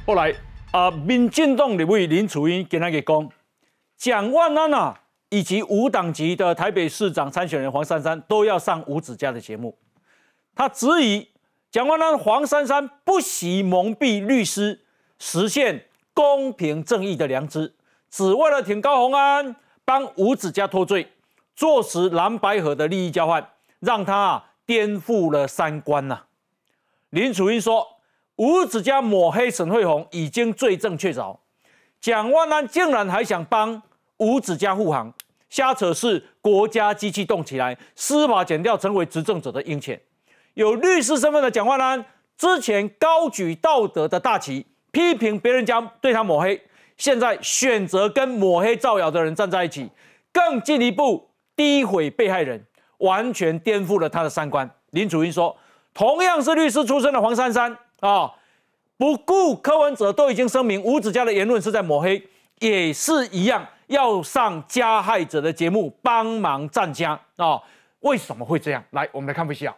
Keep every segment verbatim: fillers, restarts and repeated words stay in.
后来啊、呃，民进党立委林楚英跟他给讲，蒋万安啊，以及无党籍的台北市长参选人黄珊珊都要上吴子嘉的节目。他质疑蒋万安、黄珊珊不惜蒙蔽律师，实现公平正义的良知，只为了挺高虹安，帮吴子嘉脱罪，坐实蓝白合的利益交换，让他啊颠覆了三观呐、啊。林楚英说，吴子嘉抹黑沈慧虹已经罪证确凿，蒋万安竟然还想帮吴子嘉护航，瞎扯是国家机器动起来，司法检调成为执政者的鹰犬。有律师身份的蒋万安之前高举道德的大旗，批评别人家对他抹黑，现在选择跟抹黑造谣的人站在一起，更进一步诋毁被害人，完全颠覆了他的三观。林楚英说，同样是律师出身的黄珊珊啊，不顾柯文哲都已经声明吴子嘉的言论是在抹黑，也是一样要上加害者的节目帮忙站家啊。为什么会这样？来，我们来看分析啊。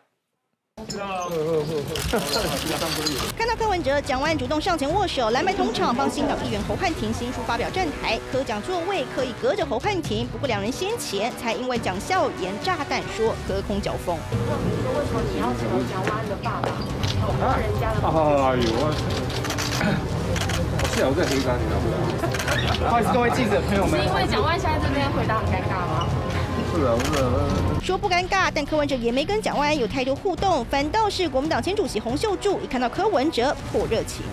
看到柯文哲、蒋万安主动上前握手，蓝白同场帮新党议员侯汉廷新书发表站台，柯蒋座位刻意隔着侯汉廷。不过两人先前才因为蒋孝严炸弹说隔空交锋。 你说为什么你要成为蒋万安的爸爸？我人家的爸爸。 哎呦，我是有在黑干，你知道不？不好意思，各位记者朋友们。 是因为蒋万安现在这边回答很尴尬吗？ 是啊，是啊。 说不尴尬，但柯文哲也没跟蒋万安有太多互动，反倒是国民党前主席洪秀柱一看到柯文哲颇热情，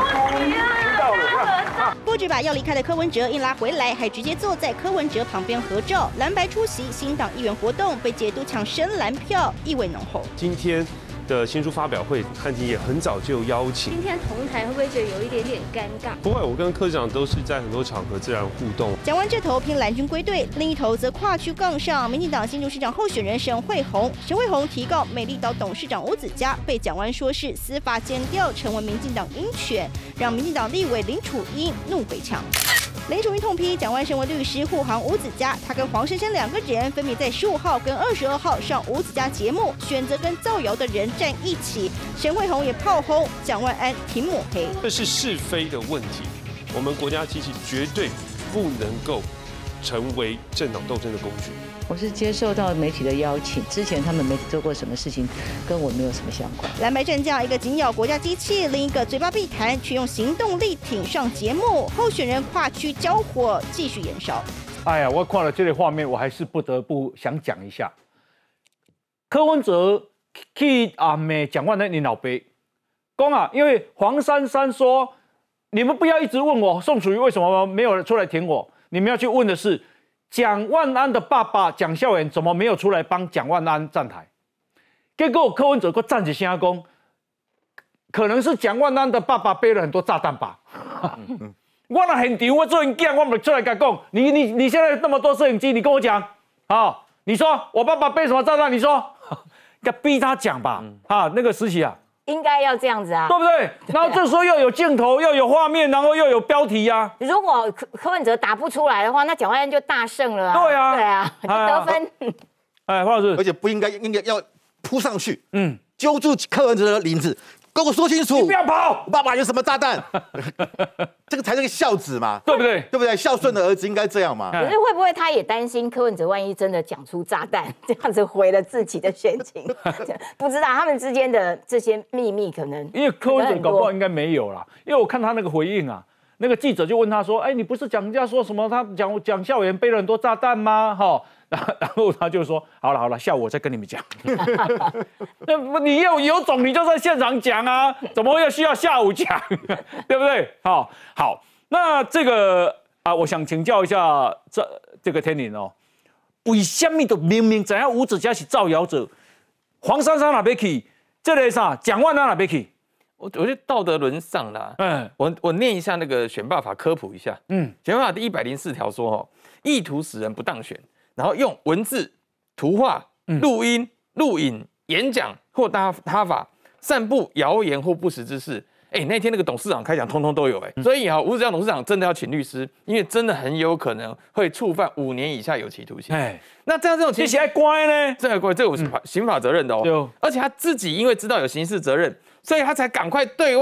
不止把要离开的柯文哲硬拉回来，还直接坐在柯文哲旁边合照。蓝白出席新党议员活动，被解读抢深蓝票，意味浓厚。 今天的新书发表会，汉廷也很早就邀请。 今天同台会不会觉得有一点点尴尬？ 不会，我跟科长都是在很多场合自然互动。 蒋万这头拼蓝军归队，另一头则跨区杠上民进党新竹市长候选人沈慧虹。沈慧虹提告美丽岛董事长吴子嘉，被蒋万说是司法检调，成为民进党鹰犬，让民进党立委林楚英怒回呛。林楚英痛批蒋万身为律师护航吴子嘉，他跟黄珊珊两个人分别在十五号跟二十二号上吴子嘉节目，选择跟造谣的人站一起。沈慧虹也炮轰蒋万安挺抹黑， 这是是非的问题，我们国家机器绝对不能够成为政党斗争的工具。 我是接受到媒体的邀请，之前他们没做过什么事情，跟我没有什么相关。 蓝白战将，一个紧咬国家机器，另一个嘴巴必谈，却用行动力挺上节目。候选人跨区交火继续延烧。 哎呀，我看了这类画面，我还是不得不想讲一下。柯文哲去阿美蒋万安你老爸讲啊，因为黄珊珊说，你们不要一直问我宋楚瑜为什么没有出来挺我，你们要去问的是。蒋万安的爸爸蒋孝严怎么没有出来帮蒋万安站台？结果柯文哲给站起声讲，可能是蒋万安的爸爸背了很多炸弹吧。我那现场我做人讲，我们出来跟他讲，你你你现在那么多摄影机，你跟我讲，啊，你说我爸爸背什么炸弹？你说，要逼他讲吧，啊，那个时期啊。 应该要这样子啊， 对不对？然后这时候又有镜头，又有画面，然后又有标题呀、啊。 如果柯柯文哲打不出来的话，那蒋万安就大胜了、啊。 对啊， 对啊，就得分。 哎，黄老师， 而且不应该，应该要扑上去，嗯，揪住柯文哲的领子，跟我说清楚， 你不要跑， 爸爸有什么炸弹？这个才是个孝子嘛， 对不对？ 对不对？孝顺的儿子应该这样嘛。 可是会不会他也担心柯文哲万一真的讲出炸弹，这样子毁了自己的选情？不知道他们之间的这些秘密可能， 因为柯文哲搞不好应该没有啦，因为我看他那个回应啊，那个记者就问他说：“哎，你不是讲人家说什么他蒋蒋孝严背了很多炸弹吗？”哈。然后他就说：“好了好了，下午我再跟你们讲。那你有有种你就在现场讲啊，怎么会需要下午讲？对不对？好，好，那这个啊，我想请教一下这这个天麟哦，为什么都明明知影吴子嘉是造谣者，黄珊珊哪边去？这个啥蒋万安哪边去？ 我我觉得道德沦丧啦。嗯，我我念一下那个选罢法，科普一下。嗯，选罢法第一百零四条说哦，意图使人不当选。”然后用文字、图画、录音、录影、演讲或他他法散布谣言或不实之事。哎，那天那个董事长开讲，通通都有哎。所以啊，吴子嘉董事长真的要请律师，因为真的很有可能会触犯五年以下有期徒刑。哎，那这样这种情形， 乖呢？ 这个乖，这有刑法责任的哦。而且他自己因为知道有刑事责任，所以他才赶快对外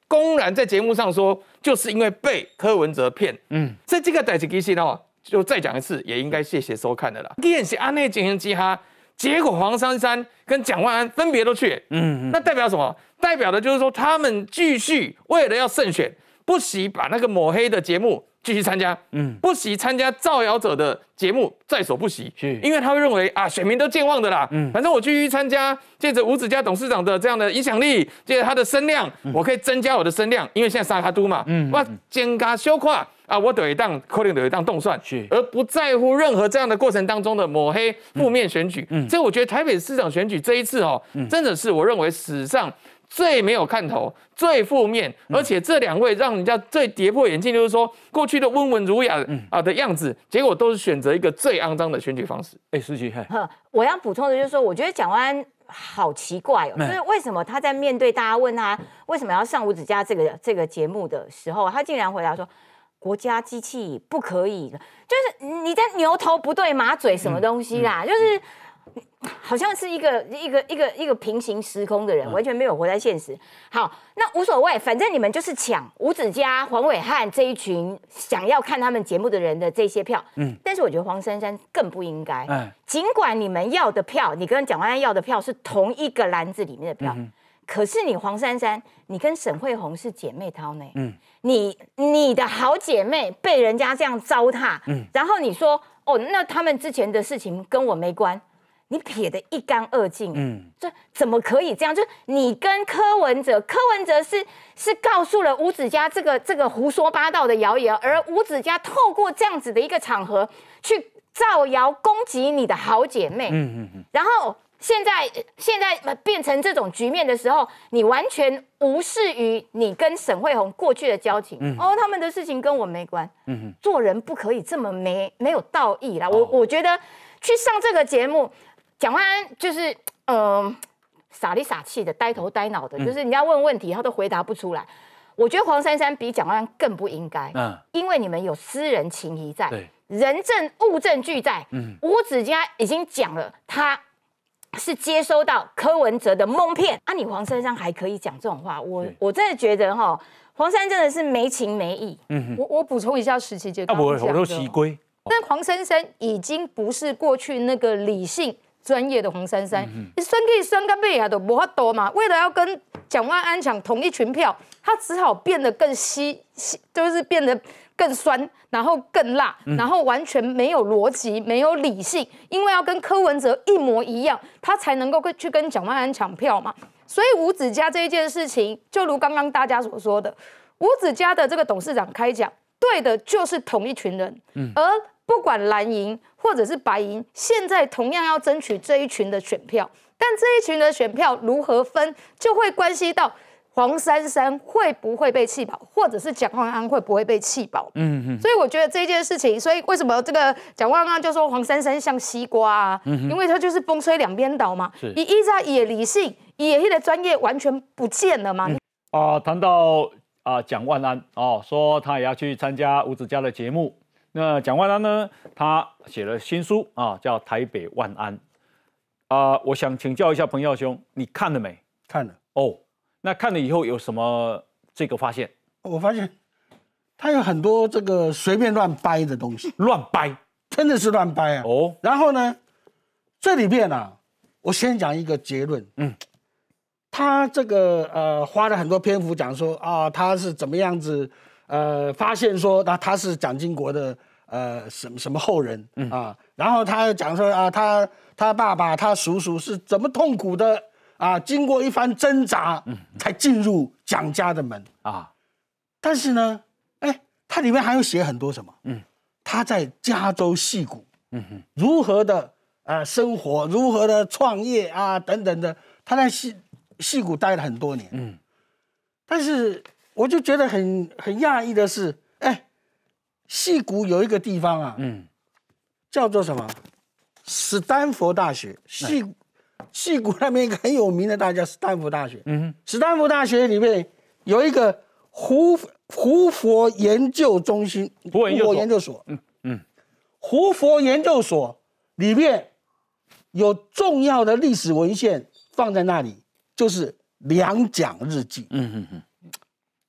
公然在节目上说，就是因为被柯文哲骗。嗯，所以这个代志其实哦，就再讲一次，也应该谢谢收看的啦。既然是安内进行稽哈，结果黄珊珊跟蒋万安分别都去，嗯，嗯那代表什么？代表的就是说他们继续为了要胜选，不惜把那个抹黑的节目继续参加，嗯，不惜参加造谣者的节目，在所不惜，是，因为他会认为啊，选民都健忘的啦，嗯，反正我继续参加，借着吴子嘉董事长的这样的影响力，借着他的声量，嗯、我可以增加我的声量，因为现在沙卡都嘛，嗯，哇，减加修跨啊，我得一档可能得一档动算，是，而不在乎任何这样的过程当中的抹黑负面选举，嗯，所以我觉得台北市长选举这一次哦，嗯、真的是我认为史上最没有看头、最负面，而且这两位让人家最跌破眼镜，就是说过去的温文儒雅啊的样子，结果都是选择一个最肮脏的选举方式。 哎，思琪， 我要补充的就是说，我觉得蒋万安好奇怪哦，就是为什么他在面对大家问他为什么要上吴子嘉这个这个节目的时候，他竟然回答说国家机器不可以，就是你在牛头不对马嘴什么东西啦，嗯嗯、就是。好像是一个一个一个一个平行时空的人，完全没有活在现实。好，那无所谓，反正你们就是抢吴子嘉、黄伟汉这一群想要看他们节目的人的这些票。嗯，但是我觉得黄珊珊更不应该。嗯，尽管你们要的票，你跟蒋万安要的票是同一个篮子里面的票，嗯、可是你黄珊珊，你跟沈慧虹是姐妹淘呢。嗯，你你的好姐妹被人家这样糟蹋，嗯，然后你说哦，那他们之前的事情跟我没关。你撇得一干二净，嗯，这怎么可以这样？就你跟柯文哲，柯文哲是是告诉了吴子嘉这个这个胡说八道的谣言，而吴子嘉透过这样子的一个场合去造谣攻击你的好姐妹，嗯嗯嗯，然后现在现在变成这种局面的时候，你完全无视于你跟沈慧虹过去的交情，嗯、哦，他们的事情跟我没关，嗯，做人不可以这么没没有道义啦，我我觉得去上这个节目。蒋万安就是嗯、呃、傻里傻气的、呆头呆脑的，嗯、就是人家问问题他都回答不出来。我觉得黄珊珊比蒋万安更不应该，嗯，因为你们有私人情谊在，人证物证俱在。嗯，吴子嘉已经讲了，他是接收到柯文哲的蒙骗啊，你黄珊珊还可以讲这种话，我我真的觉得哈，黄珊真的是没情没义。嗯，我我补充一下，时期姐刚刚讲的，我都习规。但黄珊珊已经不是过去那个理性。专业的黄珊珊，你选举选到尾啊都无法度嘛。为了要跟蒋万安抢同一群票，他只好变得更稀，就是变得更酸，然后更辣，然后完全没有逻辑，没有理性，因为要跟柯文哲一模一样，他才能够去跟蒋万安抢票嘛。所以吴子嘉这一件事情，就如刚刚大家所说的，吴子嘉的这个董事长开讲，对的就是同一群人，嗯、而不管蓝营或者是白营，现在同样要争取这一群的选票，但这一群的选票如何分，就会关系到黄珊珊会不会被弃保，或者是蒋万安会不会被弃保。嗯嗯。所以我觉得这件事情，所以为什么这个蒋万安就说黄珊珊像西瓜啊？嗯、因为他就是风吹两边倒嘛。是。你依照也理性，也的专业完全不见了嘛。啊、 嗯呃，谈到啊、呃、蒋万安哦，说他也要去参加吴子嘉的节目。那蒋万安呢？他写了新书啊，叫《台北万安》啊、呃。我想请教一下彭耀兄，你看了没？ 看了。 哦，那看了以后有什么这个发现？ 我发现他有很多这个随便乱掰的东西， 乱掰， 真的是乱掰啊。哦。然后呢，这里面啊，我先讲一个结论。嗯。他这个呃花了很多篇幅讲说啊，他是怎么样子。呃，发现说那他是蒋经国的呃什么什么后人、嗯、啊，然后他讲说啊，他他爸爸他叔叔是怎么痛苦的啊，经过一番挣扎、嗯、才进入蒋家的门啊。但是呢，哎，他里面还有写很多什么？嗯，他在加州矽谷，嗯哼，如何的呃生活，如何的创业啊等等的，他在矽矽谷待了很多年，嗯，但是。我就觉得很很讶异的是，哎，矽谷有一个地方啊，嗯，叫做什么？史丹佛大学。矽矽谷那边一个很有名的大学，史丹佛大学。嗯，史丹佛大学里面有一个胡胡佛研究中心，胡佛研究所。嗯嗯，胡佛研究所里面有重要的历史文献放在那里，就是两蒋日记。嗯嗯嗯。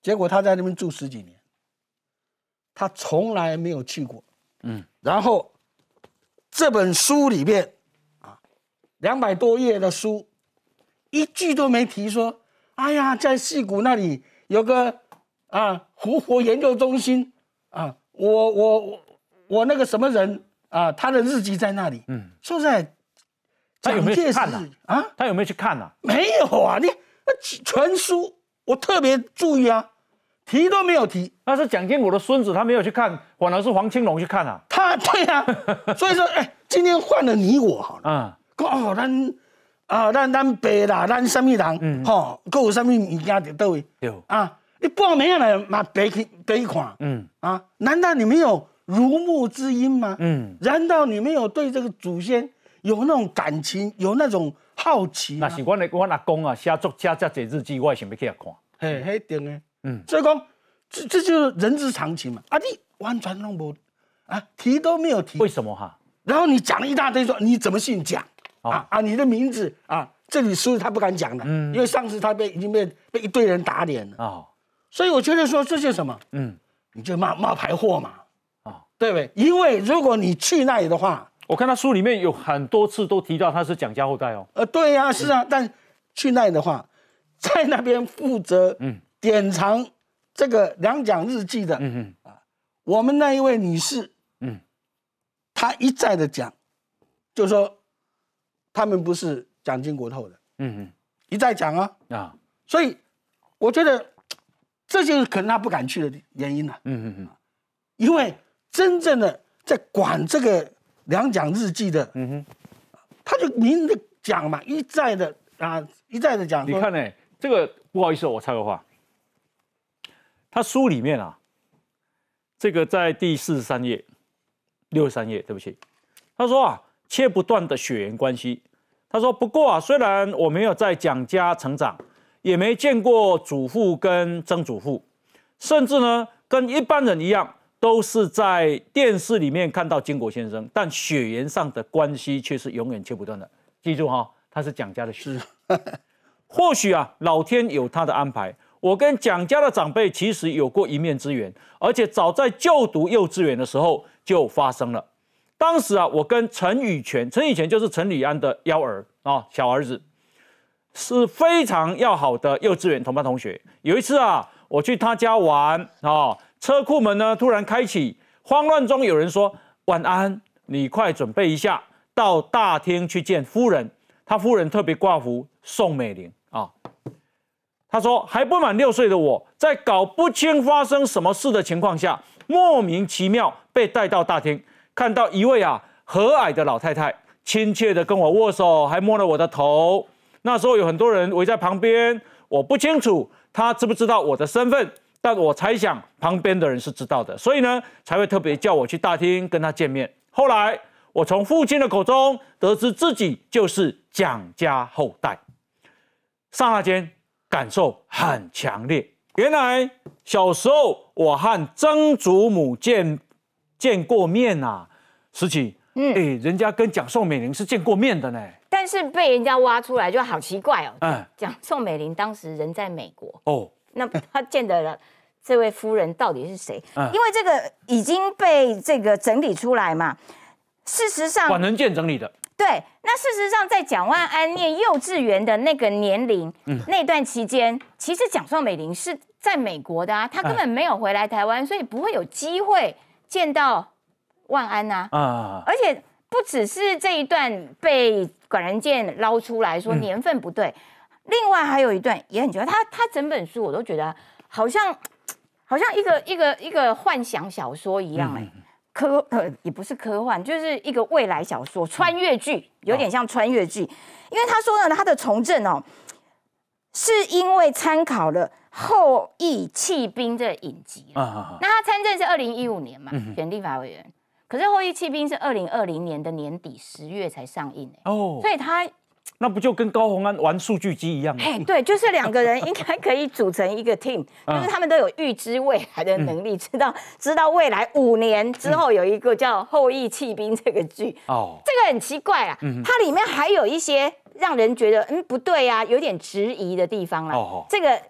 结果他在那边住十几年，他从来没有去过。嗯，然后这本书里面啊，两百多页的书，一句都没提说，哎呀，在矽谷那里有个啊胡佛研究中心啊，我我我我那个什么人啊，他的日记在那里。嗯，说实在， 他有没有去看呢？啊，他有没有去看呢？ 没有啊，你全书我特别注意啊。提都没有提， 那是蒋经国的孙子，他没有去看，反而是黄青龙去看啊。 他对啊，所以说，哎，今天换了你我好了，嗯，哦，咱啊，咱咱爸啦，咱什么人，嗯，吼，各有什么物件在倒位，对啊，你报名来嘛，白去白去看，嗯啊，难道你没有如沐之音吗？嗯，难道你没有对这个祖先有那种感情，有那种好奇？ 那是我的我阿公啊，写作家这这日记，我也想要去遐看， 嘿，迄定的。嗯，所以讲，这这就是人之常情嘛。啊，你完全弄不啊，提都没有提。 为什么哈？ 然后你讲了一大堆，说你怎么姓蒋、哦、啊啊，你的名字啊，这里书他不敢讲的，嗯，因为上次他被已经被被一堆人打脸了哦。所以我觉得说这是什么？嗯，你就冒冒牌货嘛，啊、哦，对不对？因为如果你去那里的话， 我看他书里面有很多次都提到他是蒋家后代哦。 呃，对呀、啊，是啊，嗯、但去那里的话，在那边负责，嗯。典藏这个两蒋日记的，嗯嗯啊，我们那一位女士，嗯，她一再的讲，就说他们不是蒋经国后的，嗯嗯，一再讲啊啊，所以我觉得这就是可能他不敢去的原因了，嗯嗯嗯，因为真正的在管这个两蒋日记的，嗯哼，他就明的讲嘛，一再的啊，一再的讲， 你看呢、欸，这个不好意思，我插个话。他书里面啊，这个在第四十三页、六十三页，对不起，他说啊，切不断的血缘关系。他说，不过啊，虽然我没有在蒋家成长，也没见过祖父跟曾祖父，甚至呢，跟一般人一样，都是在电视里面看到经国先生，但血缘上的关系却是永远切不断的。记住哈、哦，他是蒋家的血。或许啊，老天有他的安排。我跟蒋家的长辈其实有过一面之缘，而且早在就读幼稚园的时候就发生了。当时啊，我跟陈宇全，陈宇全就是陈履安的幺儿啊，小儿子，是非常要好的幼稚园同班同学。有一次啊，我去他家玩啊，车库门呢突然开启，慌乱中有人说：“晚安，你快准备一下，到大厅去见夫人。”他夫人特别挂符宋美龄啊。他说，还不满六岁的我，在搞不清发生什么事的情况下，莫名其妙被带到大厅，看到一位啊和蔼的老太太，亲切的跟我握手，还摸了我的头。那时候有很多人围在旁边，我不清楚他知不知道我的身份，但我猜想旁边的人是知道的，所以呢才会特别叫我去大厅跟他见面。后来我从父亲的口中得知自己就是蒋家后代，刹那间感受很强烈。原来小时候我和曾祖母见见过面啊，时期，嗯，哎，人家跟蒋宋美龄是见过面的呢。 但是被人家挖出来就好奇怪哦。嗯，蒋宋美龄当时人在美国哦，那他见的了这位夫人到底是谁？嗯，因为这个已经被这个整理出来嘛。事实上， 管仁健整理的。 对，那事实上，在蒋万安念幼稚园的那个年龄，嗯，那段期间，其实蒋宋美龄是在美国的啊，她根本没有回来台湾，所以不会有机会见到万安呐。啊，而且不只是这一段被管仁健捞出来说年份不对，嗯，另外还有一段也很奇怪，他他整本书我都觉得好像好像一个一个一个幻想小说一样哎。嗯科呃也不是科幻，就是一个未来小说，穿越剧，有点像穿越剧。因为他说呢，他的从政哦，是因为参考了《后羿弃兵》这影集。啊啊啊那他参政是二零一五年嘛，选立法委员。嗯、可是《后羿弃兵》是二零二零年的年底十月才上映哦，所以他。 那不就跟高虹安玩数据机一样吗？ 哎，对，就是两个人应该可以组成一个 team， 就是他们都有预知未来的能力，嗯、知道知道未来五年之后有一个叫《后羿弃兵》这个剧。哦，这个很奇怪啊，嗯、它里面还有一些让人觉得嗯不对啊，有点质疑的地方啦。哦，这个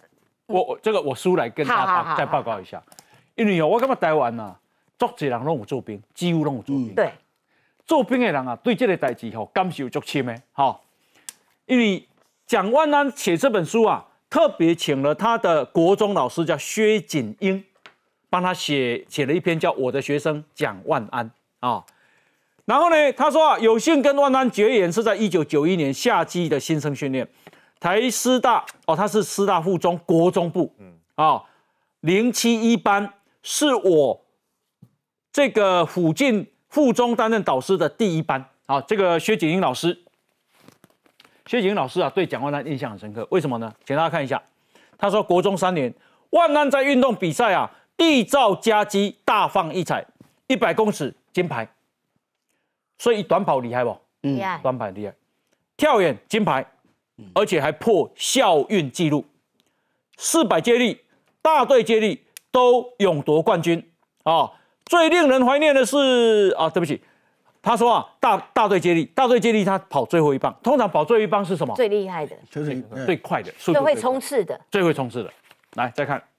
我我这个我书来跟大家再报告一下，因为哦，我感觉台湾啊，足侪人拢有做兵，几乎拢有做兵。 对， 做兵的人啊，对这个代志吼感受足深的哈。因为蒋万安写这本书啊，特别请了他的国中老师叫薛锦英，帮他写写了一篇叫《我的学生蒋万安》啊。然后呢，他说啊，有幸跟万安结缘是在一九九一年夏季的新生训练，台师大哦，他是师大附中国中部，嗯啊，零七一班是我这个附近附中担任导师的第一班啊，这个薛锦英老师，薛锦英老师啊，对蒋万安印象很深刻，为什么呢？请大家看一下，他说国中三年，万安在运动比赛啊，缔造佳绩，大放异彩，一百公尺金牌。所以短跑厉害不？ 厉害， 短跑厉害，跳远金牌，而且还破校运纪录。四百接力、大队接力都勇夺冠军啊！最令人怀念的是啊，对不起，他说啊，大大队接力，大队接力他跑最后一棒，通常跑最后一棒是什么？ 最厉害的， 就是最快的，速度最会冲刺的， 最会冲刺的。来，再看。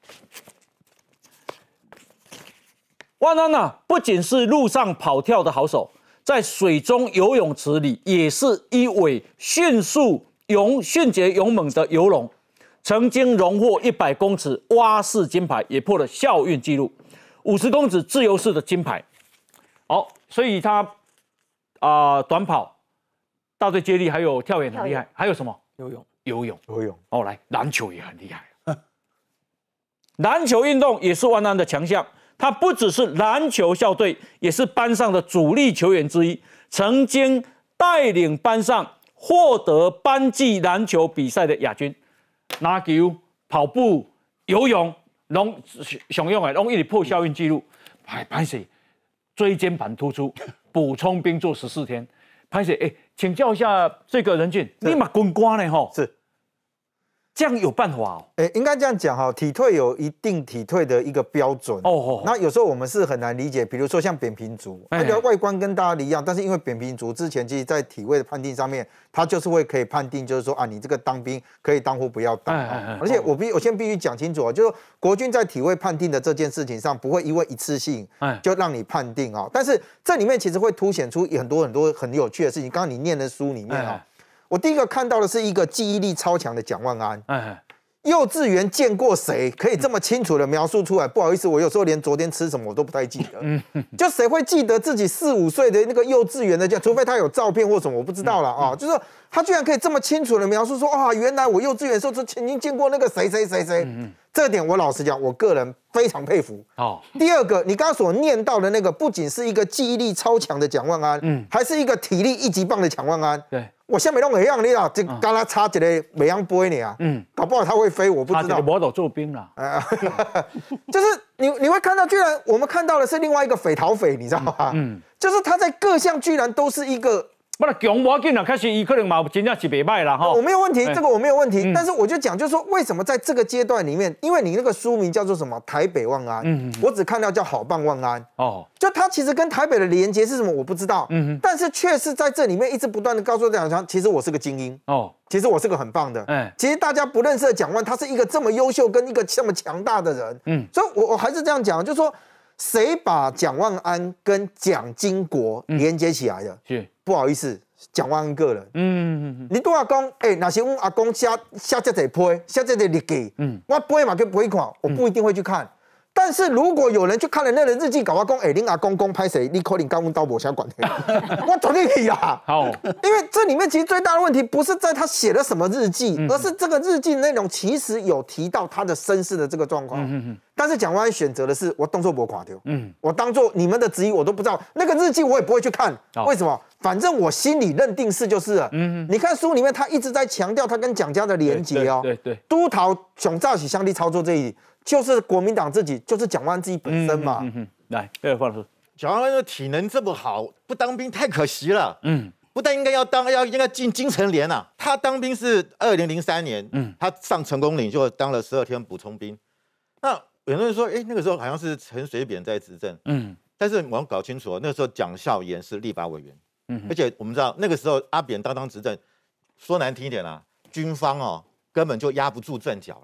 万安啊，不仅是陆上跑跳的好手。在水中游泳池里，也是一尾迅速勇、迅捷勇猛的游龙，曾经荣获一百公尺蛙式金牌，也破了校运纪录，五十公尺自由式的金牌。好，所以他啊、呃，短跑、大队接力还有跳远很厉害，还有什么？ 游泳， 游泳， 游泳。 哦，来，篮球也很厉害，篮球运动也是万安的强项。他不只是篮球校队，也是班上的主力球员之一，曾经带领班上获得班级篮球比赛的亚军。篮球、跑步、游泳，拢上用的，拢一直破校运纪录。哎，拍谁椎间盘突出，补充兵做十四天。拍谁？哎，请教一下这个任俊，你嘛滚瓜呢？吼， 是。 这样有办法哦？ 哎、欸，应该这样讲哈，体退有一定体退的一个标准哦。哦，那有时候我们是很难理解，比如说像扁平足，它的外观跟大家一样，但是因为扁平足之前其实在体位的判定上面，它就是会可以判定，就是说啊，你这个当兵可以当或不要当。哎哎哎而且我必我先必须讲清楚啊，就是国军在体位判定的这件事情上，不会因为一次性就让你判定啊。但是这里面其实会凸显出很多很多很有趣的事情。刚刚你念的书里面啊。我第一个看到的是一个记忆力超强的蒋万安。哎，幼稚园见过谁可以这么清楚的描述出来？不好意思，我有时候连昨天吃什么我都不太记得。嗯，就谁会记得自己四五岁的那个幼稚园的？除非他有照片或什么，我不知道了啊。就是他居然可以这么清楚的描述说，啊，原来我幼稚园的时候就曾经见过那个谁谁谁谁。嗯，这点我老实讲，我个人非常佩服。哦，第二个，你刚刚所念到的那个，不仅是一个记忆力超强的蒋万安，嗯，还是一个体力一级棒的蒋万安。对。我下面弄一样，你啦，就刚刚插一个美羊杯呢啊，嗯，搞不好他会飞，我不知道。 我都做兵了， 就是你你会看到，居然我们看到的是另外一个匪逃匪，你知道吗？嗯，就是他在各项居然都是一个。 不然强无要紧啦，开始伊可能嘛真正是袂歹啦哈。 我没有问题，这个我没有问题，但是我就讲，就是说为什么在这个阶段里面，因为你那个书名叫做什么台北万安，嗯，我只看到叫好棒万安哦，就它其实跟台北的连接是什么我不知道，嗯，但是却是在这里面一直不断的告诉大家，其实我是个精英哦，其实我是个很棒的，哎，其实大家不认识的蒋万，他是一个这么优秀跟一个这么强大的人，嗯，所以我我还是这样讲，就是说谁把蒋万安跟蒋经国连接起来的？是不好意思。蒋万安个人，嗯，你对我讲，哎、欸，那是我阿公写写这个批，写这个日记，嗯，我批嘛去批看，我不一定会去看。嗯、但是如果有人去看了那个日记，搞我讲，哎、欸，恁阿公公拍谁，你可能跟阮兜无相关系，我绝对去啦。好，因为这里面其实最大的问题不是在他写了什么日记，嗯、而是这个日记内容其实有提到他的身世的这个状况。嗯嗯但是蒋万安选择的是我当作没看到，嗯，我当作你们的质疑我都不知道，那个日记我也不会去看，哦、为什么？反正我心里认定是就是了。嗯，你看书里面他一直在强调他跟蒋家的连结哦， 对 对, 对, 对， 都桃熊赵喜相力操作这一，就是国民党自己，就是蒋万安自己本身嘛。嗯嗯嗯、 来，这个范老师， 蒋万安的体能这么好，不当兵太可惜了。嗯。不但应该要当，要应该进京城连啊！他当兵是二零零三年，嗯，他上成功岭就当了十二天补充兵。那有人说，哎、欸，那个时候好像是陈水扁在执政，嗯，但是我要搞清楚，那个时候蒋孝严是立法委员，嗯，而且我们知道那个时候阿扁当当执政，说难听一点啦、啊，军方哦根本就压不住阵脚了。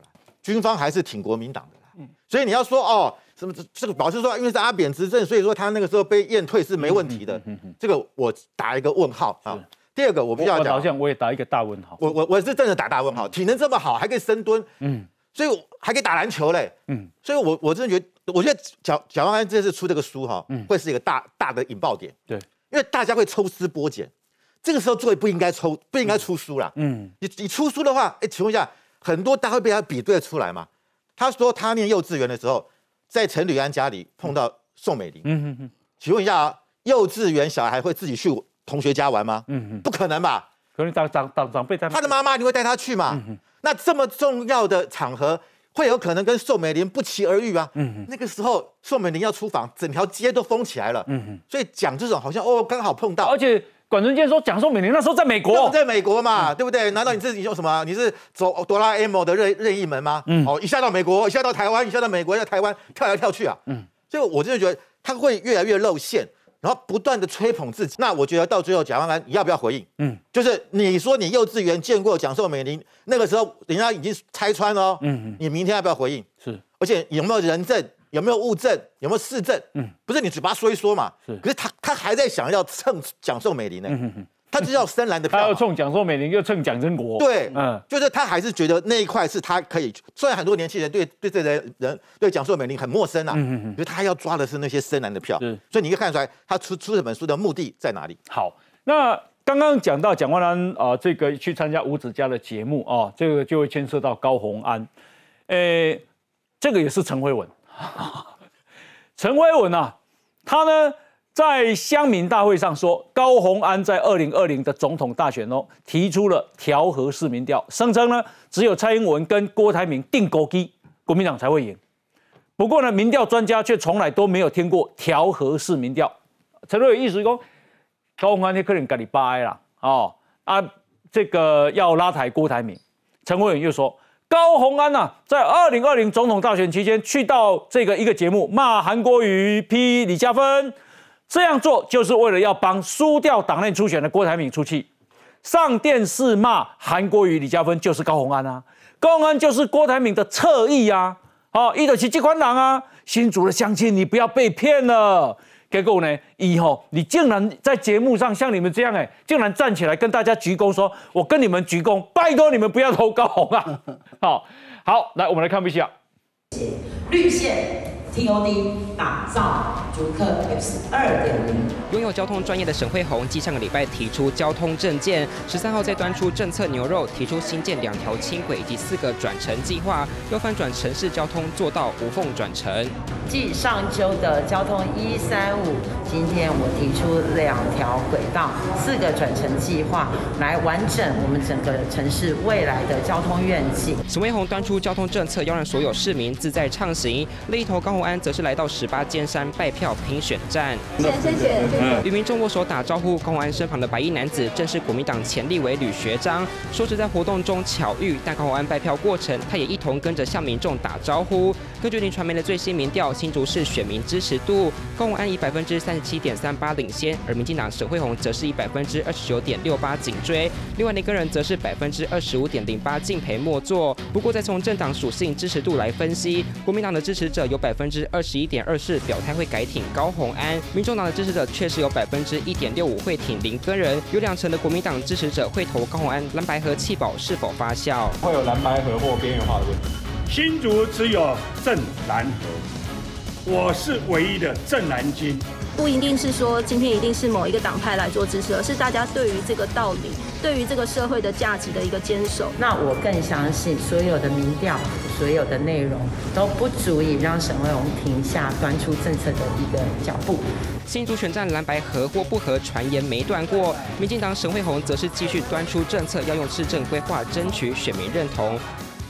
军方还是挺国民党的啦。嗯、所以你要说哦，什么这个表示说，因为是阿扁执政，所以说他那个时候被验退是没问题的。嗯嗯嗯、这个我打一个问号啊。第二个我必须要讲， 好像我也打一个大问号。 我我我是真的打大问号，体能这么好，还可以深蹲，嗯，所以还可以打篮球嘞，嗯，所以我我真的觉得，我觉得蒋蒋万安这次出这个书哈，嗯，会是一个大大的引爆点， 对， 因为大家会抽丝剥茧，这个时候作为不应该抽，不应该出书啦，嗯，你你出书的话，哎，请问一下，很多大家会被他比对出来嘛？他说他念幼稚园的时候，在陈履安家里碰到宋美龄，嗯嗯嗯，请问一下啊，幼稚园小孩会自己去同学家玩吗？嗯嗯，不可能吧？ 可能长长长长辈带他的妈妈一定会带他去嘛？嗯、那这么重要的场合，会有可能跟宋美龄不期而遇啊？嗯、那个时候宋美龄要出访，整条街都封起来了。嗯、所以讲这种好像哦刚好碰到， 而且管春健说讲宋美龄那时候在美国， 在美国嘛，嗯、对不对？难道你自己用什么？你是走哆啦 A 梦的任任意门吗？嗯、哦，一下到美国，一下到台湾，一下到美国，一下到台湾，跳来跳去啊。嗯、所以我真的觉得他会越来越露馅。然后不断的吹捧自己，那我觉得到最后蒋万安你要不要回应？嗯，就是你说你幼稚园见过蒋宋美龄，那个时候人家已经拆穿了哦。嗯嗯，你明天要不要回应？ 是， 而且有没有人证？有没有物证？有没有事证？嗯，不是你嘴巴说一说嘛。是，可是他他还在想要蹭蒋宋美龄呢。嗯嗯他就要深蓝的票， 他要冲蒋宋美龄，又蹭蒋经国。 对，嗯，就是他还是觉得那一块是他可以，虽然很多年轻人对对这些人对蒋宋美龄很陌生啊，嗯嗯嗯，可是他要抓的是那些深蓝的票，所以你可以看出来他出出这本书的目的在哪里。 好，那刚刚讲到蒋万安啊、呃，这个去参加吴子嘉的节目啊、哦，这个就会牵涉到高虹安，诶，这个也是陈辉文，陈辉文啊，他呢。在乡民大会上说，高虹安在二零二零的总统大选中提出了调和式民调，声称呢只有蔡英文跟郭台铭定勾机，国民党才会赢。不过呢，民调专家却从来都没有听过调和式民调。陈瑞有意思说，高虹安那可能跟你掰啦，哦啊，这个要拉抬郭台铭。陈慧远又说，高虹安啊，在二零二零总统大选期间去到这个一个节目骂韩国瑜、批李嘉芬。这样做就是为了要帮输掉党内初选的郭台铭出气，上电视骂韩国瑜、李嘉芬就是高虹安啊，高虹安就是郭台铭的侧翼啊，哦，伊就是这款人啊，新竹的乡亲你不要被骗了。结果呢，以后你竟然在节目上像你们这样，哎，竟然站起来跟大家鞠躬说，我跟你们鞠躬，拜托你们不要投高虹啊。好，好，来我们来看一下绿线。T O D 打造竹科 X 二点零。 拥有交通专业的沈慧虹，继上个礼拜提出交通政见，十三号再端出政策牛肉，提出新建两条轻轨以及四个转乘计划，要翻转城市交通，做到无缝转乘。 继上周的交通一三五，今天我提出两条轨道、四个转乘计划，来完整我们整个城市未来的交通愿景。 沈慧虹端出交通政策，要让所有市民自在畅行。另一头高虹安则是来到十八尖山拜票拼选战。 谢谢谢谢。 与民众握手打招呼，高虹安身旁的白衣男子正是国民党前立委吕学章，说是在活动中巧遇，但高虹安拜票过程，他也一同跟着向民众打招呼。根据林传媒的最新民调，新竹市选民支持度，高虹安以百分之三十七点三八领先，而民进党沈慧虹则是以百分之二十九点六八紧追，另外那个人则是百分之二十五点零八敬陪末座。不过再从政党属性支持度来分析，国民党的支持者有百分之二十一点二四表态会改挺高虹安，民众党的支持者确实有百分之一点六五会挺林耕仁，有两成的国民党支持者会投高虹安。蓝白合弃保是否发酵？ 会有蓝白合或边缘化的问题。新竹只有正蓝合，我是唯一的正蓝金。 不一定是说今天一定是某一个党派来做支持，而是大家对于这个道理、对于这个社会的价值的一个坚守。 那我更相信，所有的民调、所有的内容都不足以让沈慧虹停下端出政策的一个脚步。 新竹选战蓝白合或不合传言没断过，民进党沈慧虹则是继续端出政策，要用市政规划争取选民认同。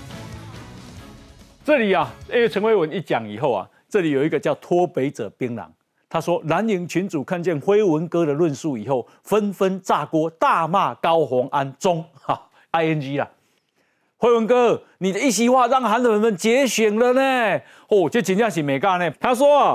这里啊，因为陈慧文一讲以后啊，这里有一个叫脱北者槟榔，他说蓝营群主看见辉文哥的论述以后，纷纷炸锅，大骂高虹安中哈 I N G 啦。辉文哥，你的一席话让韩粉们节选了呢。哦，这真正是美干呢。他说啊，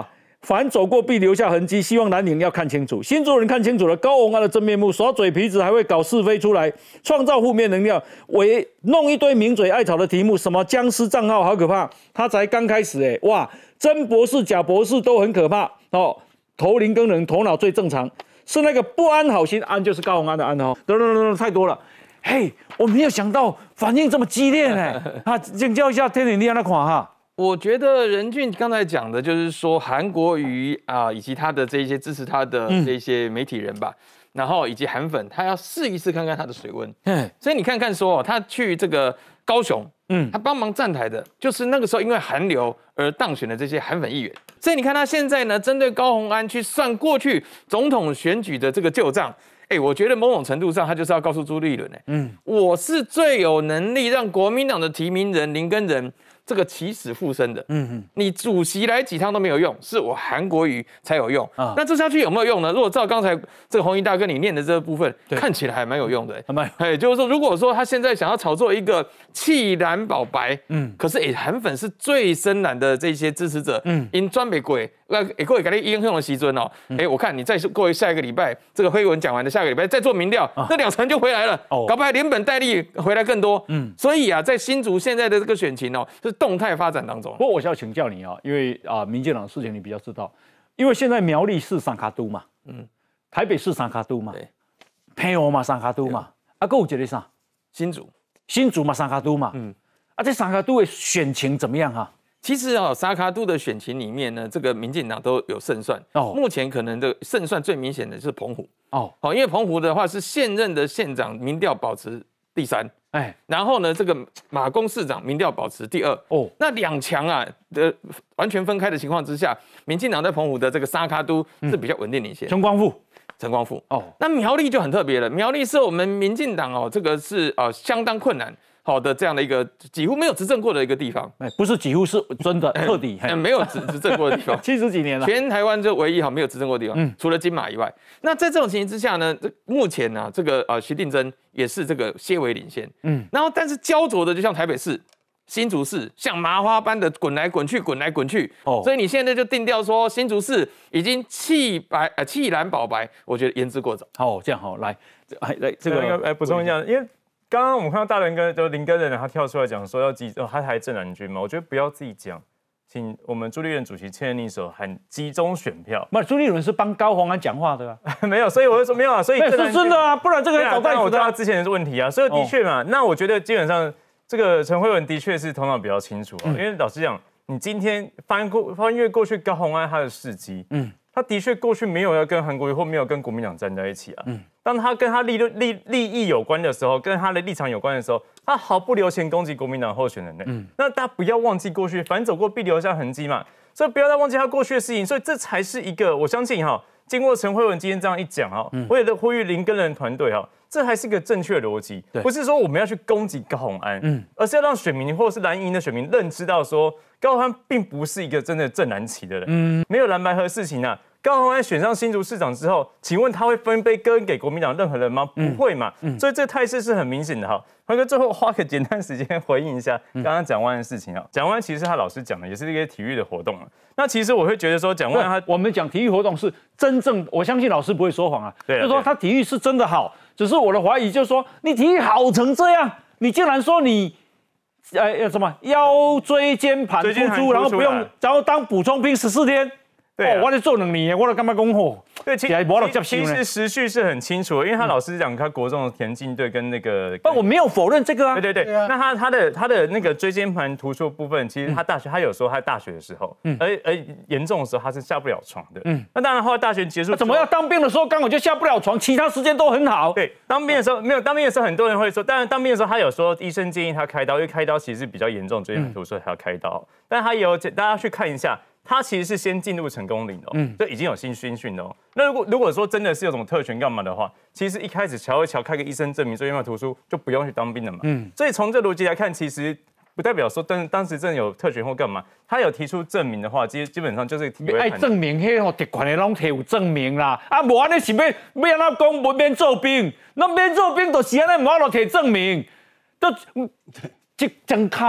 凡走过必留下痕迹，希望蓝营要看清楚。新竹人看清楚了高虹安的真面目，耍嘴皮子还会搞是非出来，创造负面能量，为弄一堆名嘴爱炒的题目，什么僵尸账号好可怕，他才刚开始哎，哇，真博士假博士都很可怕哦。投林耕人头脑最正常，是那个不安好心，安就是高虹安的安哦，等等等等太多了。嘿，我没有想到反应这么激烈呢。啊，请教一下天鼎，你让他看哈。 我觉得任俊刚才讲的就是说韩国瑜啊，以及他的这些支持他的这些媒体人吧，嗯、然后以及韩粉，他要试一试看看他的水温。嗯，所以你看看说，他去这个高雄，嗯，他帮忙站台的，就是那个时候因为韩流而当选的这些韩粉议员。所以你看他现在呢，针对高虹安去算过去总统选举的这个旧账。哎，我觉得某种程度上，他就是要告诉朱立伦，哎，嗯，我是最有能力让国民党的提名人林耕仁这个起死复生的，嗯嗯，你主席来几趟都没有用，是我韩国瑜才有用啊。那这下去有没有用呢？如果照刚才这个弘毅大哥你念的这个部分，看起来还蛮有用的，蛮，哎，就是说，如果说他现在想要炒作一个弃蓝保白，嗯，可是哎，韩粉是最深蓝的这些支持者，嗯，因专美鬼。那也各位给你应用的时阵哦，哎，我看你再过下一个礼拜，这个辉文讲完的下个礼拜再做民调，那两成就回来了，搞不好连本带利回来更多。嗯，所以啊，在新竹现在的这个选情哦，是动态发展当中。 不过我是要请教你啊，因为啊，民进党的事情你比较知道，因为现在苗栗市三卡都嘛，嗯，台北市三卡都嘛，澎湖嘛三卡都嘛，啊，还有一个啥？ 新竹， 新竹嘛三卡都嘛，嗯，啊，这三卡都的选情怎么样哈？ 其实啊、哦，沙卡都的选情里面呢，这个民进党都有胜算。哦，目前可能的胜算最明显的是澎湖。哦，好，因为澎湖的话是现任的县长民调保持第三，哎，然后呢，这个马公市长民调保持第二。哦，那两强啊的完全分开的情况之下，民进党在澎湖的这个沙卡都是比较稳定领先。 陈光复， 陈光复。哦，那苗栗就很特别了，苗栗是我们民进党哦，这个是呃相当困难。好的，这样的一个几乎没有执政过的一个地方， 哎，不是几乎是真的彻底， 嗯，没有执执政过的地方， 七十几年了， 全台湾就唯一哈没有执政过的地方，嗯，除了金马以外。那在这种情形之下呢，目前呢、啊，这个呃徐定琛也是这个些微领先，嗯，然后但是焦灼的就像台北市、新竹市，像麻花般的滚来滚去，滚来滚去，哦，所以你现在就定调说新竹市已经弃白呃弃蓝保白，我觉得言之过早。 好，这样好，来，来来这个来补充一下，因为。刚刚我们看到大人跟就林耕仁他跳出来讲说要集，哦，他还正蓝军嘛，我觉得不要自己讲，请我们朱立伦主席签订手喊集中选票。 不，朱立伦是帮高虹安讲话的啊， 没有，所以我就说没有啊，所以是真的啊，不然这个早在我知道之前的问题啊，所以的确嘛，哦、那我觉得基本上这个陈慧文的确是头脑比较清楚啊，嗯、因为老实讲，你今天翻过翻阅过去高虹安他的事迹，嗯。他的确过去没有要跟韩国瑜或没有跟国民党站在一起啊。嗯，当他跟他利利利益有关的时候，跟他的立场有关的时候，他毫不留情攻击国民党候选人呢。嗯，那大家不要忘记过去，反走过必留下痕迹嘛。所以不要再忘记他过去的事情。所以这才是一个，我相信哈，经过陈慧文今天这样一讲哈，我也呼吁林耕仁团队哈，这还是一个正确的逻辑，不是说我们要去攻击高虹安，嗯，而是要让选民或者是蓝营的选民认知到说，高虹安并不是一个真的正蓝旗的人，嗯，没有蓝白合事情啊。高虹安选上新竹市长之后，请问他会分杯羹给国民党任何人吗？不会嘛，嗯、所以这态势是很明显的哈。辉哥最后花个简单时间回应一下刚刚蒋万安的事情啊。蒋万安其实他老师讲的也是一个体育的活动啊。那其实我会觉得说蒋万安他我们讲体育活动是真正，我相信老师不会说谎啊，对，就说他体育是真的好，只是我的怀疑就是说你体育好成这样，你竟然说你。呃，什么腰椎间盘突出，然后不用，然后当补充兵十四天。对、啊哦，我在做两年，我都干嘛讲好？ 对，其实其实时序是很清楚的，因为他老师讲他国中的田径队跟那个， 但我没有否认这个啊。 对对对，啊、那他他的他的那个椎间盘突出的部分，其实他大学、嗯、他有说他大学的时候，嗯，而而严重的时候他是下不了床的，嗯，那当然后来大学结束， 怎么要当兵的时候刚好就下不了床，其他时间都很好。 对，当兵的时候没有当兵的时候，很多人会说，当然当兵的时候他有说医生建议他开刀，因为开刀其实是比较严重椎间盘突出，还要开刀，嗯、但他也有大家去看一下。他其实是先进入成功岭的、哦，嗯，这已经有新军训的哦。那如果如果说真的是有什么特权干嘛的话，其实一开始瞧一瞧，开个医生证明椎间盘突出就不用去当兵了嘛。嗯，所以从这逻辑来看，其实不代表说当当时真的有特权或干嘛。他有提出证明的话，基基本上就是爱证明，迄吼特权的拢提有证明啦。啊，无安尼是要要安怎讲不免做兵？那免做兵就是安尼，无法度提证明，都一整卡。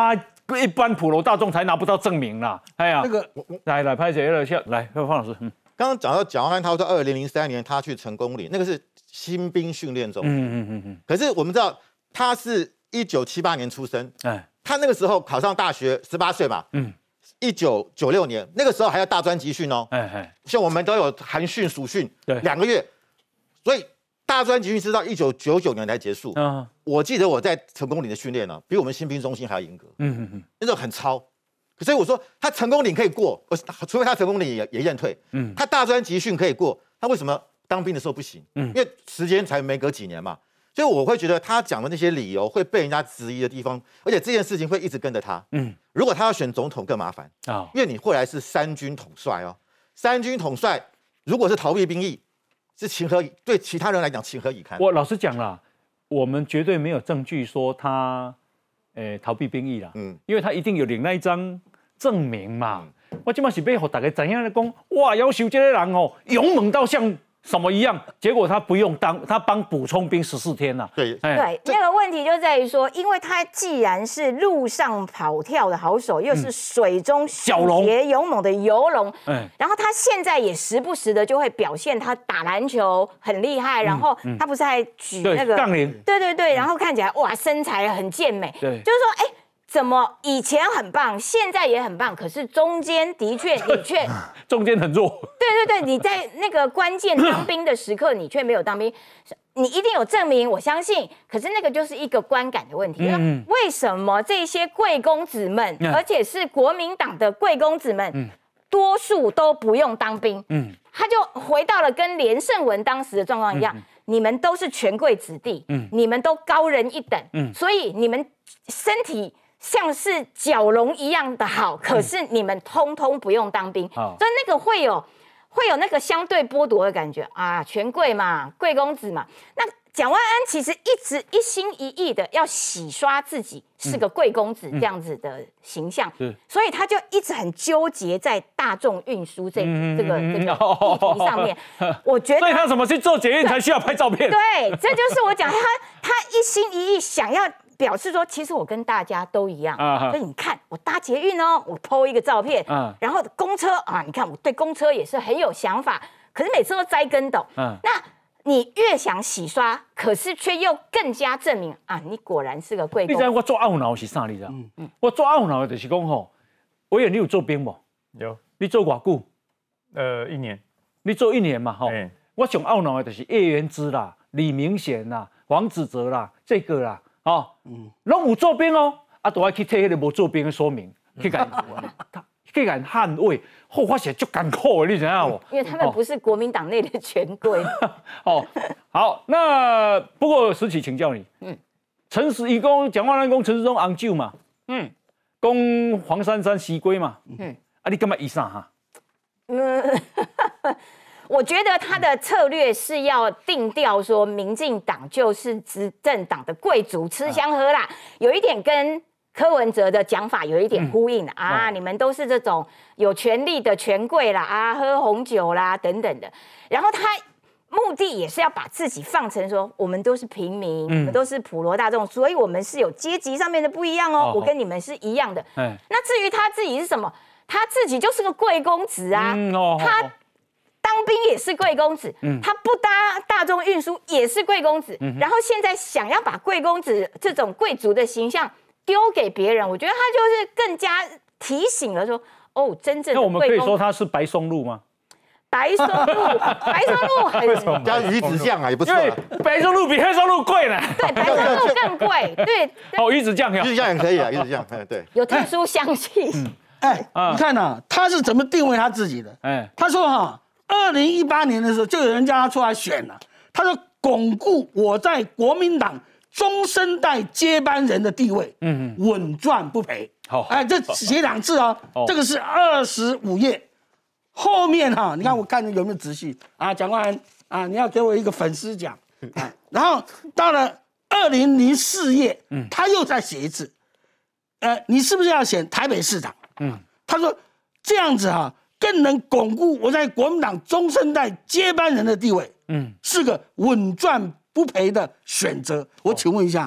一般普罗大众才拿不到证明啦。哎呀，那个来来拍姐了，来方老师，嗯， 刚刚讲到蒋万安，他说二零零三年他去成功岭，那个是新兵训练中，嗯嗯嗯嗯。可是我们知道他是一九七八年出生，哎，他那个时候考上大学，十八岁嘛，嗯。一九九六年那个时候还要大专集训哦，哎哎，像我们都有寒训、暑训，对，两个月，所以大专集训是到一九九九年才结束。嗯，我记得我在成功岭的训练呢，比我们新兵中心还要严格。嗯嗯嗯，那种很超，所以我说他成功岭可以过，除非他成功岭也也验退。嗯，他大专集训可以过，他为什么当兵的时候不行？嗯，因为时间才没隔几年嘛。所以我会觉得他讲的那些理由会被人家质疑的地方，而且这件事情会一直跟着他。嗯，如果他要选总统更麻烦啊，哦、因为你后来是三军统帅哦，三军统帅如果是逃避兵役，是情何以对其他人来讲情何以堪？ 我老实讲啦，我们绝对没有证据说他，诶、逃避兵役啦。嗯，因为他一定有领那一张证明嘛。嗯、我今嘛是要让大家怎样来讲，哇，要求这个人哦，勇猛到像。什么一样？结果他不用当，他帮补充兵十四天呐、啊。 对， 对，那个问题就在于说，因为他既然是陆上跑跳的好手，又是水中迅捷勇猛的游龙，嗯，然后他现在也时不时的就会表现他打篮球很厉害，然后他不是还举那个杠铃？ 对对对，然后看起来哇身材很健美，对，就是说哎。怎么以前很棒，现在也很棒，可是中间的确你却中间很弱。对对对，你在那个关键当兵的时刻，你却没有当兵，你一定有证明，我相信。可是那个就是一个观感的问题。嗯、为什么这些贵公子们，嗯、而且是国民党的贵公子们，嗯、多数都不用当兵？嗯，他就回到了跟连胜文当时的状况一样。嗯你们都是权贵子弟，嗯、你们都高人一等，嗯、所以你们身体像是蛟龙一样的好，可是你们通通不用当兵，嗯、所以那个会有会有那个相对剥夺的感觉啊，权贵嘛，贵公子嘛。那蒋万安其实一直一心一意的要洗刷自己是个贵公子这样子的形象，嗯、所以他就一直很纠结在大众运输这、嗯、这个这个议题上面。我觉得， 所以他怎么去做捷运才需要拍照片？ 对，这就是我讲他他一心一意想要表示说，其实我跟大家都一样。啊、所以你看，我搭捷运哦，我 po 一个照片，啊、然后公车啊，你看我对公车也是很有想法，可是每次都栽跟斗。啊、那你越想洗刷，可是却又更加证明啊，你果然是个贵公。 你知道我做懊恼是啥？你知道？嗯嗯、我做懊恼的就是讲吼，委员你有做兵不？ 有。 你做偌久？ 呃，一年。 你做一年嘛？吼。欸、我上懊恼的就是叶元之啦、李明贤啦、黄子哲啦，这个啦，哦，嗯，拢有做兵哦，啊，都要去替迄个无做兵的说明，去甲他。去敢捍卫，后发现就艰苦的，你知道不？ 因为他们不是国民党内的权贵。 哦，好，那不过实起请教你，嗯，陈时一公蒋万安公陈时中昂救嘛，嗯，公黄珊珊西归嘛，嗯，啊，你干嘛以上哈？ 嗯，我觉得他的策略是要定调说，民进党就是执政党的贵族吃香喝辣，有一点跟柯文哲的讲法有一点呼应、嗯、啊，哦、你们都是这种有权力的权贵啦，啊，喝红酒啦等等的。然后他目的也是要把自己放成说，我们都是平民，嗯、我们都是普罗大众，所以我们是有阶级上面的不一样哦，哦我跟你们是一样的。哎、那至于他自己是什么，他自己就是个贵公子啊，嗯哦、他当兵也是贵公子，嗯、他不搭大众运输也是贵公子，嗯、然后现在想要把贵公子这种贵族的形象丢给别人，我觉得他就是更加提醒了说，哦，真正的贵公。 那我们可以说他是白松露吗？ 白松露，白松露很加鱼子酱啊，也不错。 因为白松露比黑松露贵呢。 对，白松露更贵。对。 哦，鱼子酱， 鱼子酱也可以啊，鱼子酱，哎，对。 有特殊香气。 哎，你看呐，他是怎么定位他自己的？哎，他说哈，二零一八年的时候就有人叫他出来选了，他说巩固我在国民党中生代接班人的地位，嗯嗯，稳赚不赔。好，哎，这写两次啊，这个是二十五页，后面哈，你看我看有没有仔细啊？蒋万安啊，你要给我一个粉丝奖啊。然后到了二零零四页，嗯，他又再写一次，呃，你是不是要选台北市长？嗯，他说这样子哈，更能巩固我在国民党中生代接班人的地位，嗯，是个稳赚不赔的选择。我请问一下，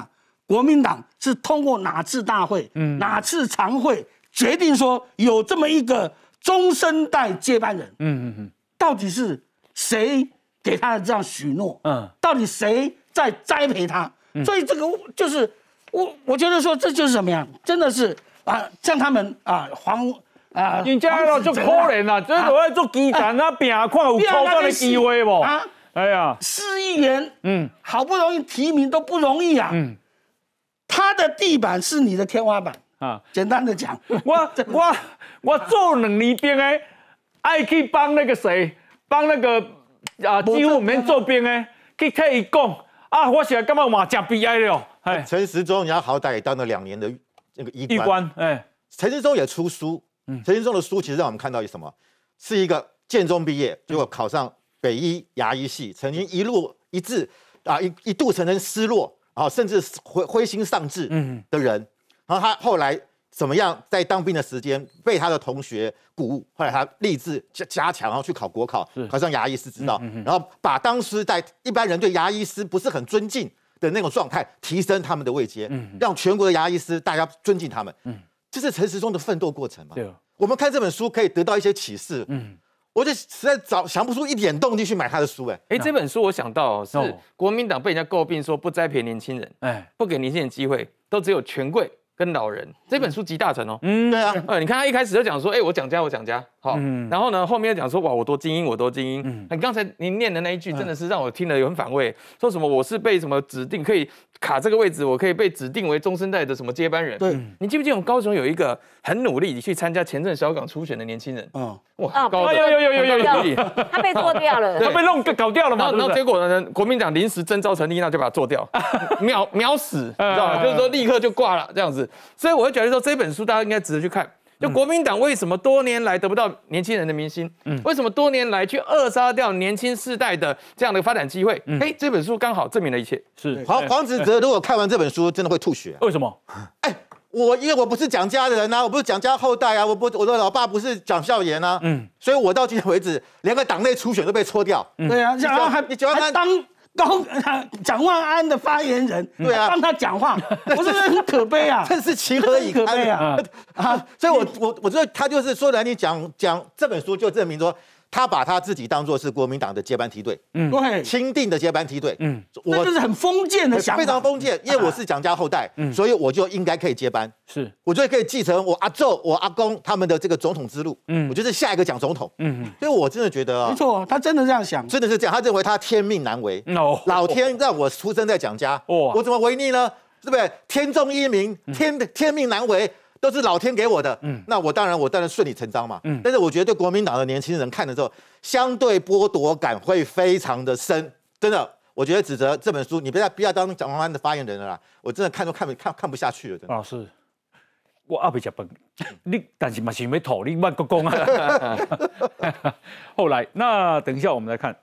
国民党是通过哪次大会、嗯、哪次常会决定说有这么一个中生代接班人？嗯嗯嗯，到底是谁给他的这样许诺？嗯，到底谁在栽培他？嗯、所以这个就是我我觉得说这就是什么样，真的是啊，像他们啊黄。啊， 人家咯就可怜啦，就是我做基层啊，拼看有抽到的机会不？啊，哎呀， 市议员，嗯，好不容易提名都不容易啊，嗯，他的地板是你的天花板啊。简单的讲， 我我我做两年兵诶，爱去帮那个谁，帮那个啊，几乎免做兵诶，去替伊讲啊，我现在感觉嘛真悲哀了。 哎，陈时中人家好歹也当了两年的那个医官，医官，哎，陈时中也出书。陈时中的书其实让我们看到什么？是一个建中毕业，结果考上北医牙医系，曾经一路一致啊一一度曾经失落啊，甚至灰灰心丧志的人。然后他后来怎么样，在当兵的时间被他的同学鼓舞，后来他立志加加强，然后去考国考，考上牙医师执照，然后把当时在一般人对牙医师不是很尊敬的那种状态提升他们的位阶，让全国的牙医师大家尊敬他们。这是陈时中的奋斗过程嘛？对，我们看这本书可以得到一些启示。嗯，我就实在找想不出一点动力去买他的书。哎， 哎，这本书我想到是国民党被人家诟病说不栽培年轻人，哎，不给年轻人机会，都只有权贵跟老人。这本书集大成哦。嗯，对啊。呃，你看他一开始就讲说，哎，我讲家，我讲家，好。嗯。然后呢，后面又讲说，哇，我多精英，我多精英。嗯。你刚才您念的那一句，真的是让我听了有很反胃。说什么我是被什么指定可以卡这个位置，我可以被指定为中生代的什么接班人。对。你记不记得我们高雄有一个很努力去参加前阵小港初选的年轻人？嗯。哇，高有有有有有有。 他被做掉了。 他被弄搞掉了嘛？ 然后结果呢，国民党临时征召陈丽娜就把他做掉，秒秒死，你知道吗？就是说立刻就挂了这样子。所以我会觉得说这本书大家应该值得去看。就国民党为什么多年来得不到年轻人的民心？嗯，为什么多年来去扼杀掉年轻世代的这样的发展机会？嗯，哎，这本书刚好证明了一切。 是黄黄子哲如果看完这本书，真的会吐血。 为什么？ 哎，我因为我不是蒋家的人啊，我不是蒋家后代啊，我不我的老爸不是蒋孝严啊，嗯，所以我到今天为止，连个党内初选都被搓掉。 对啊，然后还你还当。高蒋万安的发言人，对啊，帮他讲话，我觉得很可悲啊， 真是情何以堪啊！啊，所以我我我觉得他就是说来，你讲讲这本书就证明说，他把他自己当作是国民党的接班梯队，嗯，对，钦定的接班梯队，嗯， 我这是很封建的想法， 非常封建，因为我是蒋家后代，嗯，所以我就应该可以接班， 是， 我觉得可以继承我阿昼、我阿公他们的这个总统之路，嗯，我就是下一个蒋总统，嗯，所以我真的觉得， 没错，他真的这样想， 真的是这样，他认为他天命难违，哦，老天让我出生在蒋家，哦，我怎么违逆呢？对不对？天纵英明，天天命难违。都是老天给我的，嗯，那我当然我当然顺理成章嘛，嗯，但是我觉得对国民党的年轻人看的时候，相对剥夺感会非常的深，真的，我觉得指责这本书，你不要不要当蒋万安的发言人了啦，我真的看都看不看看不下去了，真的。 老师，我阿未食饭，你但是嘛想要讨你慢个讲啊。后来，那等一下我们来看，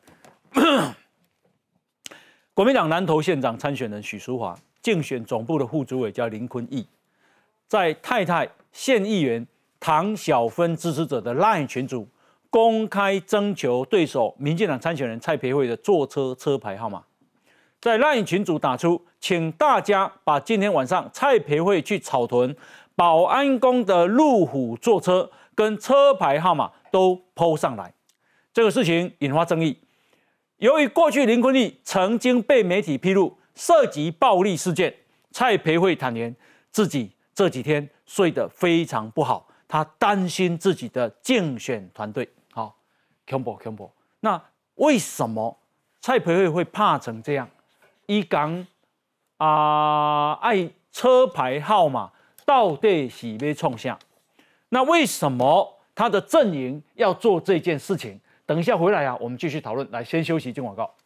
国民党南投县长参选人许淑华竞选总部的副主委叫林坤义。在太太县议员唐小芬支持者的 LINE 群组公开征求对手民进党参选人蔡培慧的坐车车牌号码，在 LINE 群组打出，请大家把今天晚上蔡培慧去草屯保安宫的路虎坐车跟车牌号码都 po 上来。这个事情引发争议，由于过去林坤义曾经被媒体披露涉及暴力事件，蔡培慧坦言自己这几天睡得非常不好，他担心自己的竞选团队。好，恐怖恐怖。那为什么蔡培慧会怕成这样？伊讲啊，爱车牌号码到底是要冲啥？那为什么他的阵营要做这件事情？等一下回来啊，我们继续讨论。来，先休息，进广告。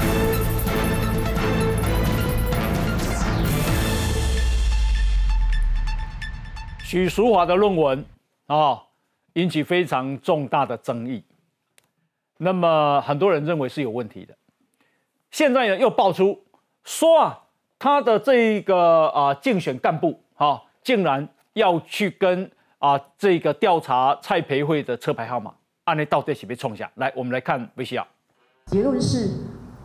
许淑华的论文啊、哦，引起非常重大的争议。那么很多人认为是有问题的。现在呢，又爆出说啊，他的这一个啊、呃、竞选干部啊、哦，竟然要去跟啊、呃、这个调查蔡培慧的车牌号码，按呢到底是被冲下来？我们来看 V C R。 结论是，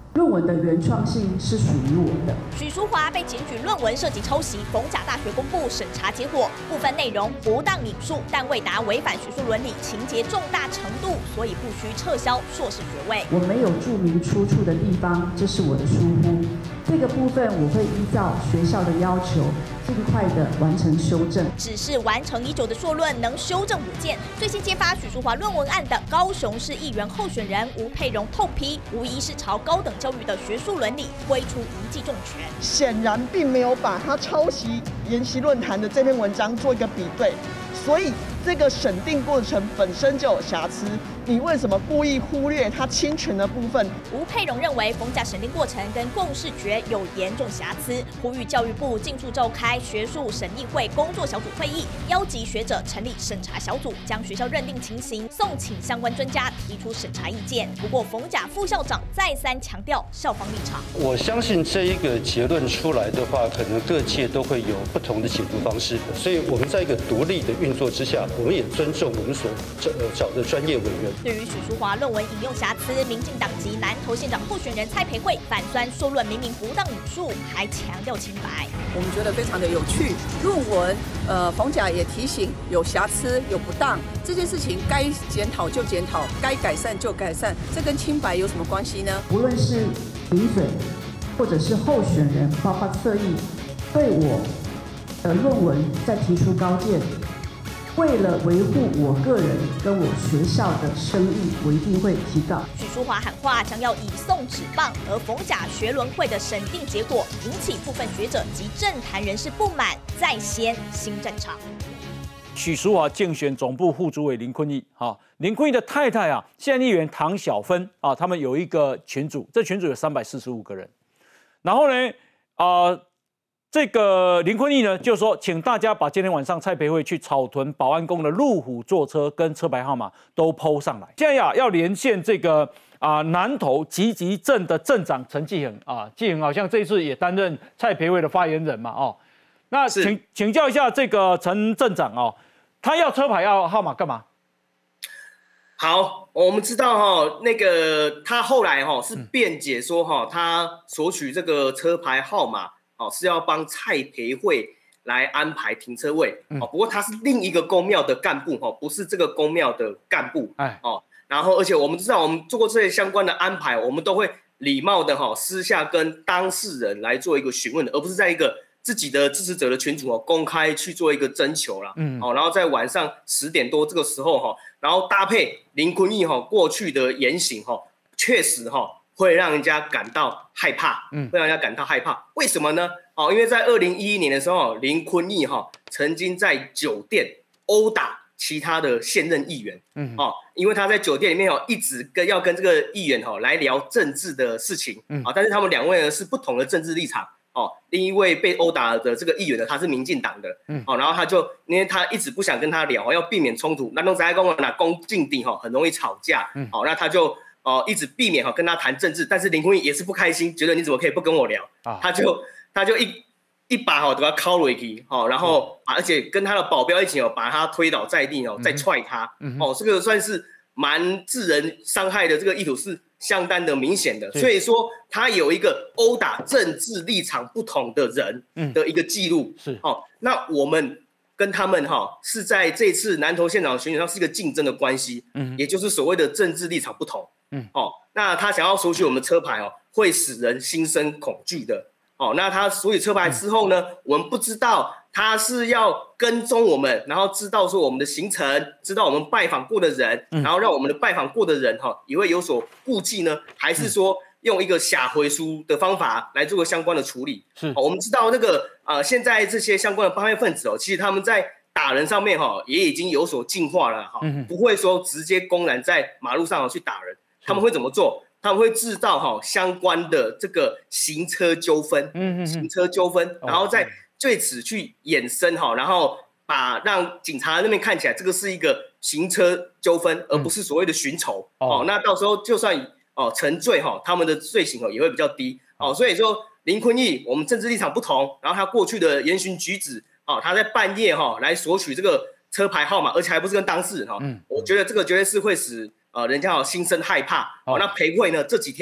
论文的原创性是属于我的。 许淑华被检举论文涉及抄袭，逢甲大学公布审查结果，部分内容不当引述，但未达违反学术伦理情节重大程度，所以不需撤销硕士学位。 我没有注明出处的地方，这是我的疏忽。这个部分我会依照学校的要求，尽快的完成修正。 只是完成已久的硕论能修正五件。最新揭发许淑华论文案的高雄市议员候选人吴佩蓉痛批，无疑是朝高等教育的学术伦理挥出一记重拳。 显然并没有把他抄袭研习论坛的这篇文章做一个比对，所以这个审定过程本身就有瑕疵。你为什么故意忽略他侵权的部分？ 吴佩蓉认为逢甲审定过程跟共识决有严重瑕疵，呼吁教育部尽速召开学术审议会工作小组会议，邀集学者成立审查小组，将学校认定情形送请相关专家提出审查意见。不过逢甲副校长再三强调校方立场。我相信这一个结论出来的话，可能各界都会有不同的解读方式，所以我们在一个独立的运作之下，我们也尊重我们所找找的专业委员。 对于许淑华论文引用瑕疵，民进党籍南投县长候选人蔡培慧反酸硕论明明不当引述，还强调清白。 我们觉得非常的有趣。论文，呃，逢甲也提醒有瑕疵、有不当，这件事情该检讨就检讨，该改善就改善，这跟清白有什么关系呢？ 无论是评审或者是候选人，包括侧翼，对我的论文再提出高见。为了维护我个人跟我学校的声誉，我一定会提告。 许淑华喊话将要以送纸棒，而逢甲学伦会的审定结果引起部分学者及政坛人士不满，再掀新战场。 许淑华竞选总部副主委林坤义，哈、啊，林坤义的太太啊，县议员唐小芬啊，他们有一个群组，这群组有三百四十五个人，然后呢，啊、呃。这个林坤义呢，就说，请大家把今天晚上蔡培慧去草屯保安宫的路虎坐车跟车牌号码都 po 上来。现在呀、啊，要连线这个啊、呃、南投集集镇的镇长陈继恒啊，继恒好像这一次也担任蔡培慧的发言人嘛，哦，那请请教一下这个陈镇长哦，他要车牌要号码干嘛？ 好，我们知道哈、哦，那个他后来哈、哦、是辩解说哈、哦，他索取这个车牌号码。哦，是要帮蔡培慧来安排停车位，哦，不过他是另一个公庙的干部，哦，不是这个公庙的干部，哎，哦，然后而且我们知道，我们做过这些相关的安排，我们都会礼貌的哈、哦，私下跟当事人来做一个询问的，而不是在一个自己的支持者的群组哦，公开去做一个征求啦，嗯，哦，然后在晚上十点多这个时候哈、哦，然后搭配林坤义哈、哦、过去的言行哈、哦，确实哈、哦。会让人家感到害怕，嗯，会让人家感到害怕。为什么呢？哦，因为在二零一一年的时候，林坤义哈、哦、曾经在酒店殴打其他的现任议员，嗯，哦，因为他在酒店里面哦一直跟要跟这个议员哈、哦、来聊政治的事情，嗯，啊、哦，但是他们两位呢是不同的政治立场，哦，另一位被殴打的这个议员呢他是民进党的，嗯，哦，然后他就因为他一直不想跟他聊，要避免冲突，那弄在公拿公敬地哈很容易吵架，嗯，哦，那他就。哦，一直避免哈跟他谈政治，但是林坤义也是不开心，觉得你怎么可以不跟我聊？啊、他就他就一一把哈都要敲回去，哦，然后、嗯、而且跟他的保镖一起哦把他推倒在地哦，再踹他，嗯、哦，这个算是蛮致人伤害的，这个意图是相当的明显的，所以说他有一个殴打政治立场不同的人的一个记录，是、嗯、哦，那我们。跟他们哈是在这次南投县长选举上是一个竞争的关系，嗯，也就是所谓的政治立场不同，嗯，哦，那他想要索取我们的车牌哦，会使人心生恐惧的，哦，那他索取车牌之后呢，嗯、我们不知道他是要跟踪我们，然后知道说我们的行程，知道我们拜访过的人，嗯、然后让我们的拜访过的人哈也会有所顾忌呢，还是说？嗯用一个下回书的方法来做个相关的处理。是、哦，我们知道那个呃，现在这些相关的帮派分子哦，其实他们在打人上面哈、哦，也已经有所进化了哈、哦嗯，不会说直接公然在马路上、哦、去打人，他们会怎么做？他们会制造哈、哦、相关的这个行车纠纷，嗯嗯，行车纠纷，然后再对此去衍生哈、哦，然后把让警察那边看起来这个是一个行车纠纷，而不是所谓的寻仇、嗯、哦，那到时候就算。哦，沉罪哈，他们的罪行哦也会比较低哦，所以说林坤义，我们政治立场不同，然后他过去的言行举止，哦，他在半夜哈来索取这个车牌号码，而且还不是跟当事人哈，嗯，我觉得这个绝对是会使呃人家哦心生害怕哦。那培慧呢这几天哈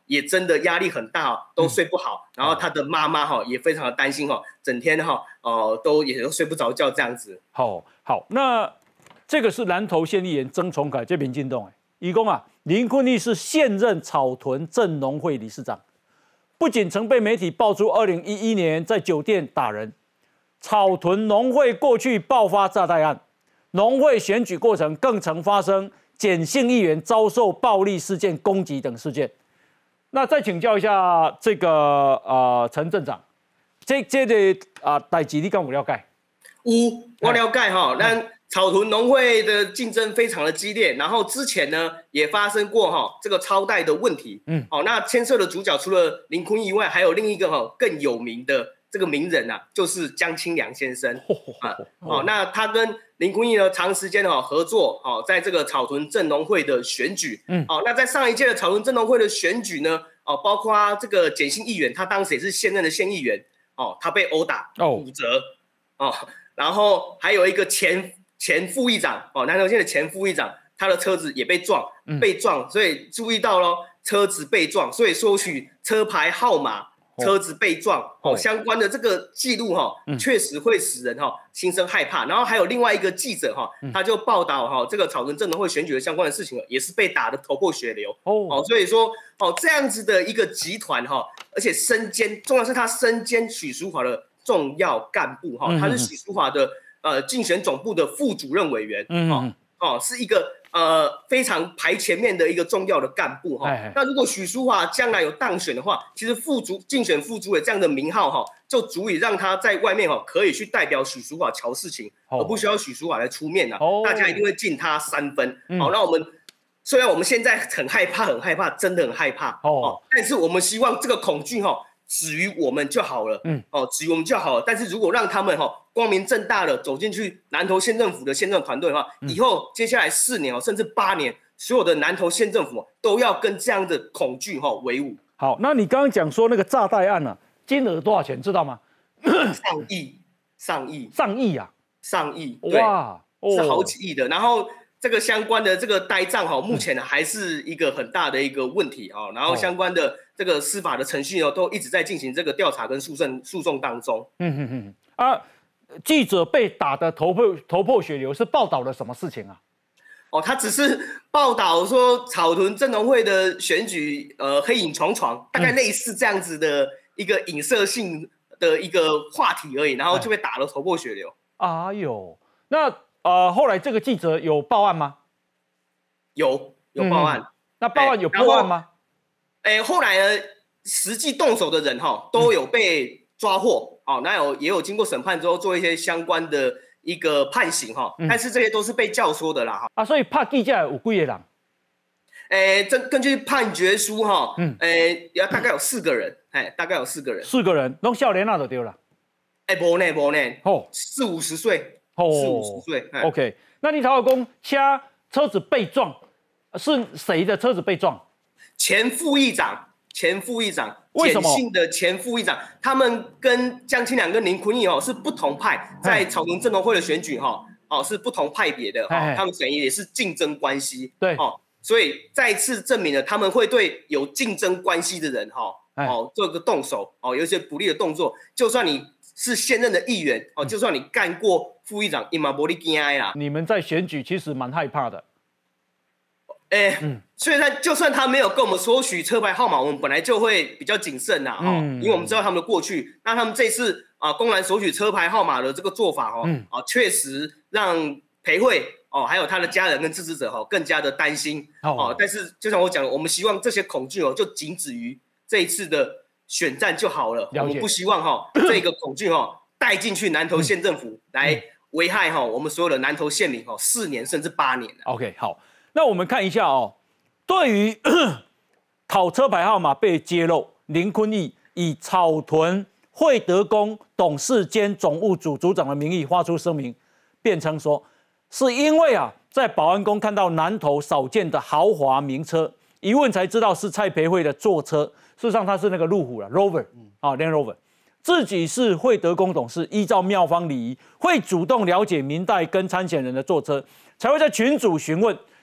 也真的压力很大哦，都睡不好。然后他的妈妈哈也非常的担心哈，整天哈呃都也都睡不着觉这样子。 好，好，那这个是南投县议员曾崇凯这民进党哎，伊讲啊，林坤义是现任草屯镇农会理事长，不仅曾被媒体爆出二零一一年在酒店打人，草屯农会过去爆发炸弹案，农会选举过程更曾发生简姓议员遭受暴力事件攻击等事件。那再请教一下这个呃陈镇长，这这个啊代志你敢有了解？ 有，我了解哈。那草屯农会的竞争非常的激烈，然后之前呢也发生过哈这个超贷的问题。嗯，好，那牵涉的主角除了林坤义以外，还有另一个哈更有名的这个名人啊，就是江清良先生啊。哦，那他跟林坤义呢长时间哈合作，哦，在这个草屯镇农会的选举。嗯，哦，那在上一届的草屯镇农会的选举呢，哦，包括这个简姓议员，他当时也是现任的县议员，哦，他被殴打、骨折，哦，然后还有一个前前副议长，哦，南投县的前副议长，他的车子也被撞，被撞，所以注意到咯，车子被撞，所以索取车牌号码。车子被撞哦，相关的这个记录哈，确实会使人哈心生害怕。然后还有另外一个记者哈，他就报道哈这个草屯镇农会选举的相关的事情，也是被打得头破血流哦。所以说哦这样子的一个集团哈，而且身兼，重要是他身兼许淑华的重要干部哈，他是许淑华的呃竞选总部的副主任委员哦哦，是一个。呃，非常排前面的一个重要的干部哈。那如果许淑华将来有当选的话，其实副主竞选副主委这样的名号哈，就足以让他在外面哈可以去代表许淑华瞧事情，而不需要许淑华来出面呐。大家一定会敬他三分。好，那我们虽然我们现在很害怕，很害怕，真的很害怕哦，但是我们希望这个恐惧哈止于我们就好了。嗯，哦，止于我们就好了。但是如果让他们哈。光明正大的走进去南投县政府的县政团队的话，以后接下来四年哦，甚至八年，所有的南投县政府都要跟这样的恐惧哈为伍。 好，那你刚刚讲说那个炸弹案啊，金额多少钱知道吗？ 上亿，上亿， 上亿啊， 上亿，哇，是好几亿的。然后这个相关的这个呆账哈，目前呢还是一个很大的一个问题啊。然后相关的这个司法的程序呢，都一直在进行这个调查跟诉讼诉讼当中。 嗯嗯嗯啊。记者被打得头破头破血流，是报道了什么事情啊？ 哦，他只是报道说草屯镇农会的选举，呃，黑影重重，大概类似这样子的一个影射性的一个话题而已，然后就被打得头破血流。 哎呦，那呃，后来这个记者有报案吗？ 有，有报案。嗯、 那报案有破案吗？ 哎，后来呢，实际动手的人哈都有被抓获。哦，那有也有经过审判之后做一些相关的一个判刑哈，嗯、但是这些都是被教唆的啦哈。 啊，所以判记者有几个人？ 诶，这根据判决书哈，嗯，诶，要大概有四个人，哎，大概有四个人。 四个人，拢少年啊就对了。 哎，无呢，无呢，哦，四五十岁，哦，四五十岁。 OK， 那你老公车车子被撞，是谁的车子被撞？ 前副议长。前副议长， 为什么？ 简姓的前副议长，他们跟江清良跟林坤义哦是不同派，在草屯镇农会的选举哈哦是不同派别的哈，他们等于也是竞争关系， 对哦，所以再次证明了他们会对有竞争关系的人哈哦做个动手哦，有一些不利的动作，就算你是现任的议员哦，就算你干过副议长，伊嘛无你惊啦。 你们在选举其实蛮害怕的。 哎、欸，嗯，虽然就算他没有跟我们索取车牌号码，我们本来就会比较谨慎呐，哈、嗯，因为我们知道他们的过去。那他们这次啊，公然索取车牌号码的这个做法，哦，嗯、啊，确实让培慧哦，还有他的家人跟支持者哈，更加的担心哦。但是就像我讲的，我们希望这些恐惧哦，就仅止于这一次的选战就好了。了我们不希望哈，这个恐惧哈带进去南投县政府、嗯、来危害哈我们所有的南投县民哈四年甚至八年。 OK， 好。那我们看一下哦，对于讨车牌号码被揭露，林坤义以草屯惠德宫董事兼总务组组长的名义发出声明，辩称说是因为啊，在保安宫看到南投少见的豪华名车，一问才知道是蔡培慧的座车，事实上他是那个路虎了 Rover 啊 Land Rover， 自己是惠德宫董事，依照庙方礼仪，会主动了解民代跟参选人的座车，才会在群组询问。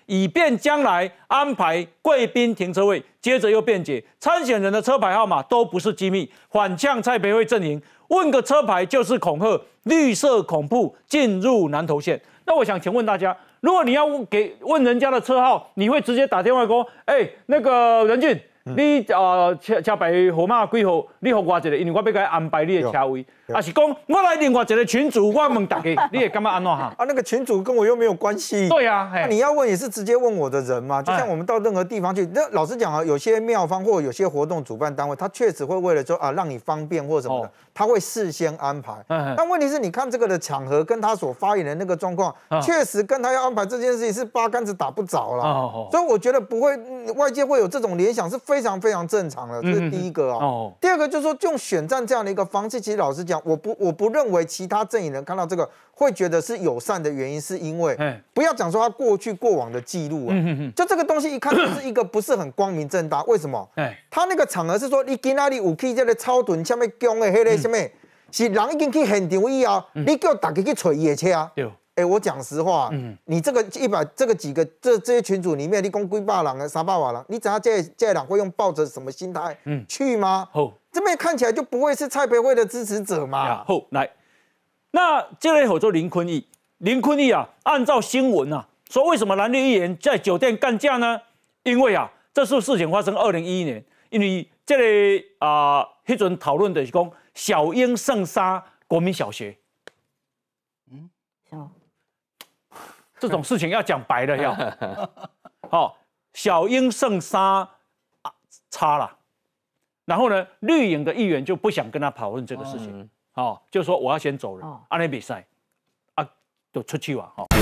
以便将来安排贵宾停车位。接着又辩解，参选人的车牌号码都不是机密，反呛蔡培慧阵营，问个车牌就是恐吓，绿色恐怖进入南投县。那我想请问大家，如果你要给问人家的车号，你会直接打电话说，哎、欸，那个任俊。你呃车车牌号码几号？你给我一个，因为我要给安排你的车位。啊是讲我来另外一个群组，我问大家，你会感觉安怎哈？ 啊，那个群组跟我又没有关系。 对啊， 那你要问也是直接问我的人嘛。就像我们到任何地方去，那老实讲啊，有些庙方或有些活动主办单位，他确实会为了说啊让你方便或什么的，他会事先安排。但问题是，你看这个的场合跟他所发言的那个状况，确实跟他要安排这件事情是八竿子打不着了。所以我觉得不会，外界会有这种联想是非常非常正常的，这是第一个啊。第二个就是说，用选战这样的一个方式，其实老实讲，我不我不认为其他阵营人看到这个会觉得是友善的原因，是因为不要讲说他过去过往的记录啊，就这个东西一看就是一个不是很光明正大。为什么？他那个场合是说，你今仔日有去这个草屯什么宫的迄个什么，是人已经去现场以后，你叫大家去找伊的车啊。哎、欸，我讲实话，嗯、你这个一百这个几个这这些群组里面，你讲几百人啊，三百万人，你知道这这人会用抱着什么心态嗯去吗？好，这边看起来就不会是蔡培慧的支持者嘛。 好，来，那这类合作林坤义，林坤义啊，按照新闻啊说，为什么蓝绿议员在酒店干架呢？因为啊，这是事情发生二零一一年，因为这个啊，迄阵讨论的是讲小英盛杀国民小学。嗯，哦。这种事情要讲白了要，好、哦，小英胜杀差了，然后呢，绿营的议员就不想跟他讨论这个事情，好、哦，就说我要先走了，安尼比赛啊，就出去了，哦。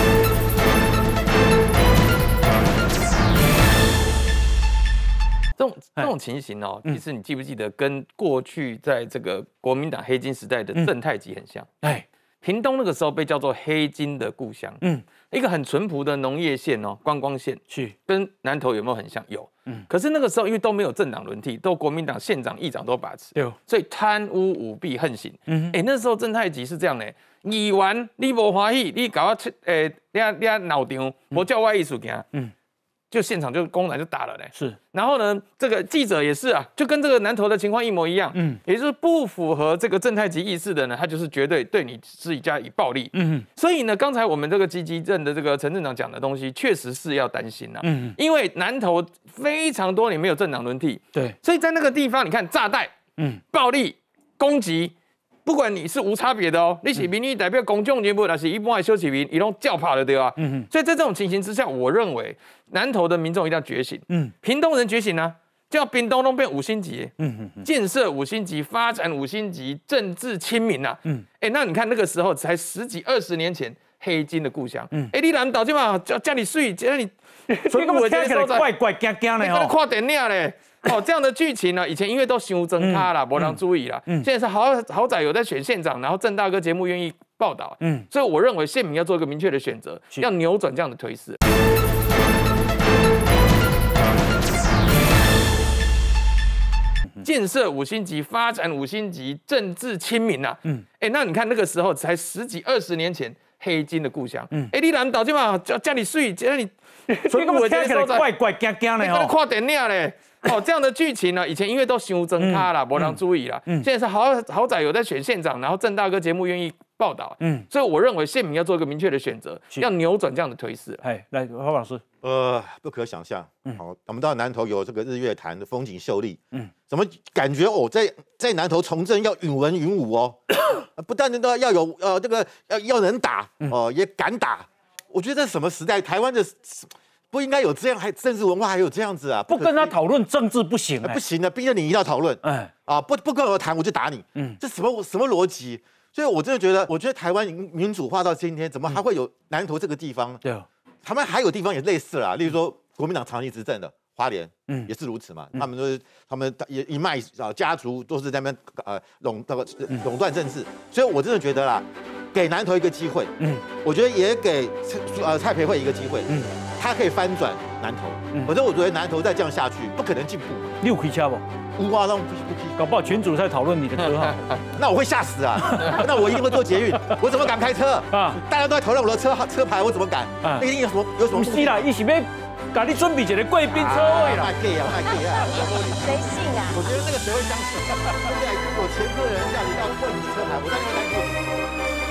这种这种情形哦，其实你记不记得跟过去在这个国民党黑金时代的正太极很像？哎。屏东那个时候被叫做黑金的故乡，嗯，一个很淳朴的农业县哦，观光县，去跟南投有没有很像？有，嗯，可是那个时候因为都没有政党轮替，都国民党县长、议长都把持，有，所以贪污舞弊横行，嗯，哎、欸，那时候正太极是这样的，议员你不欢喜，你搞我出，诶、欸，你你闹场，不叫我艺术家，嗯。就现场就公然就打了嘞，是。然后呢，这个记者也是啊，就跟这个南投的情况一模一样，嗯，也就是不符合这个正太极意识的呢，他就是绝对对你施以加以暴力，嗯。所以呢，刚才我们这个基基镇的这个陈镇长讲的东西，确实是要担心啊，嗯，因为南投非常多年没有政党轮替，对，所以在那个地方，你看炸弹，嗯，暴力攻击。不管你是无差别的哦，你是民意代表公众人物，还是一般的小市民，你都叫跑了对吧？嗯，所以在这种情形之下，我认为南投的民众一定要觉醒，嗯，屏东人觉醒呢、啊，叫屏东都变五星级，嗯嗯，建设五星级，发展五星级，政治亲民啊，嗯，哎、欸，那你看那个时候才十几二十年前，黑金的故乡，嗯，哎、欸，你南岛这嘛叫叫你睡，叫你， 所以我听起来怪怪惊惊的哦， 看电影嘞。哦，这样的剧情呢，以前因为都修增咖啦，没人注意啦。嗯，现在是好好歹有在选县长，然后郑大哥节目愿意报道。嗯，所以我认为县民要做一个明确的选择，要扭转这样的颓势。建设五星级，发展五星级，政治亲民啊。嗯，哎、欸，那你看那个时候才十几二十年前，黑金的故乡。嗯，哎、欸，你南岛这嘛叫叫你睡，叫你， 所以我听起来怪怪惊惊的哦。 看电影嘞。哦，这样的剧情呢，以前因为都修增咖啦，没人注意啦。嗯，现在是好好歹有在选县长，然后郑大哥节目愿意报道。嗯，所以我认为县民要做一个明确的选择，要扭转这样的颓势。 哎，来，何老师， 呃，不可想象。嗯，好，我们到南投有这个日月潭的风景秀丽。嗯，怎么感觉哦，在在南投从政要允文允武哦，不但要要有呃这个要要能打哦、呃，也敢打。我觉得这是什么时代？台湾的。不应该有这样，还政治文化还有这样子啊！ 不跟他讨论政治不行、欸， 不行的，逼着你一定要讨论。哎，啊，不不跟我谈，我就打你。嗯，这什么什么逻辑？所以我真的觉得，我觉得台湾民主化到今天，怎么还会有南投这个地方？对、嗯，他们还有地方也类似啦，例如说国民党长期执政的花莲，嗯，也是如此嘛。嗯、他们都是他们也一脉啊家族都是在那边呃垄这个垄断政治，所以我真的觉得啦。给南投一个机会，嗯，我觉得也给呃蔡培慧一个机会，嗯，他可以翻转南投，嗯，可是我觉得南投再这样下去不可能进步。 你有开车不？ 无话让不不批。 搞不好群主在讨论你的车号， 那我会吓死啊！那我一定会坐捷运，我怎么敢开车啊？大家都在讨论我的车号车牌，我怎么敢？啊，那一定有什么有什么？ 不是啦，一起要给你准备一个贵宾车位啦。 卖 gay 啊，卖 gay 啊！ 谁信啊？ 我觉得那个谁会相信？对不对？如果前科人叫你要问你车牌，我当然会担心。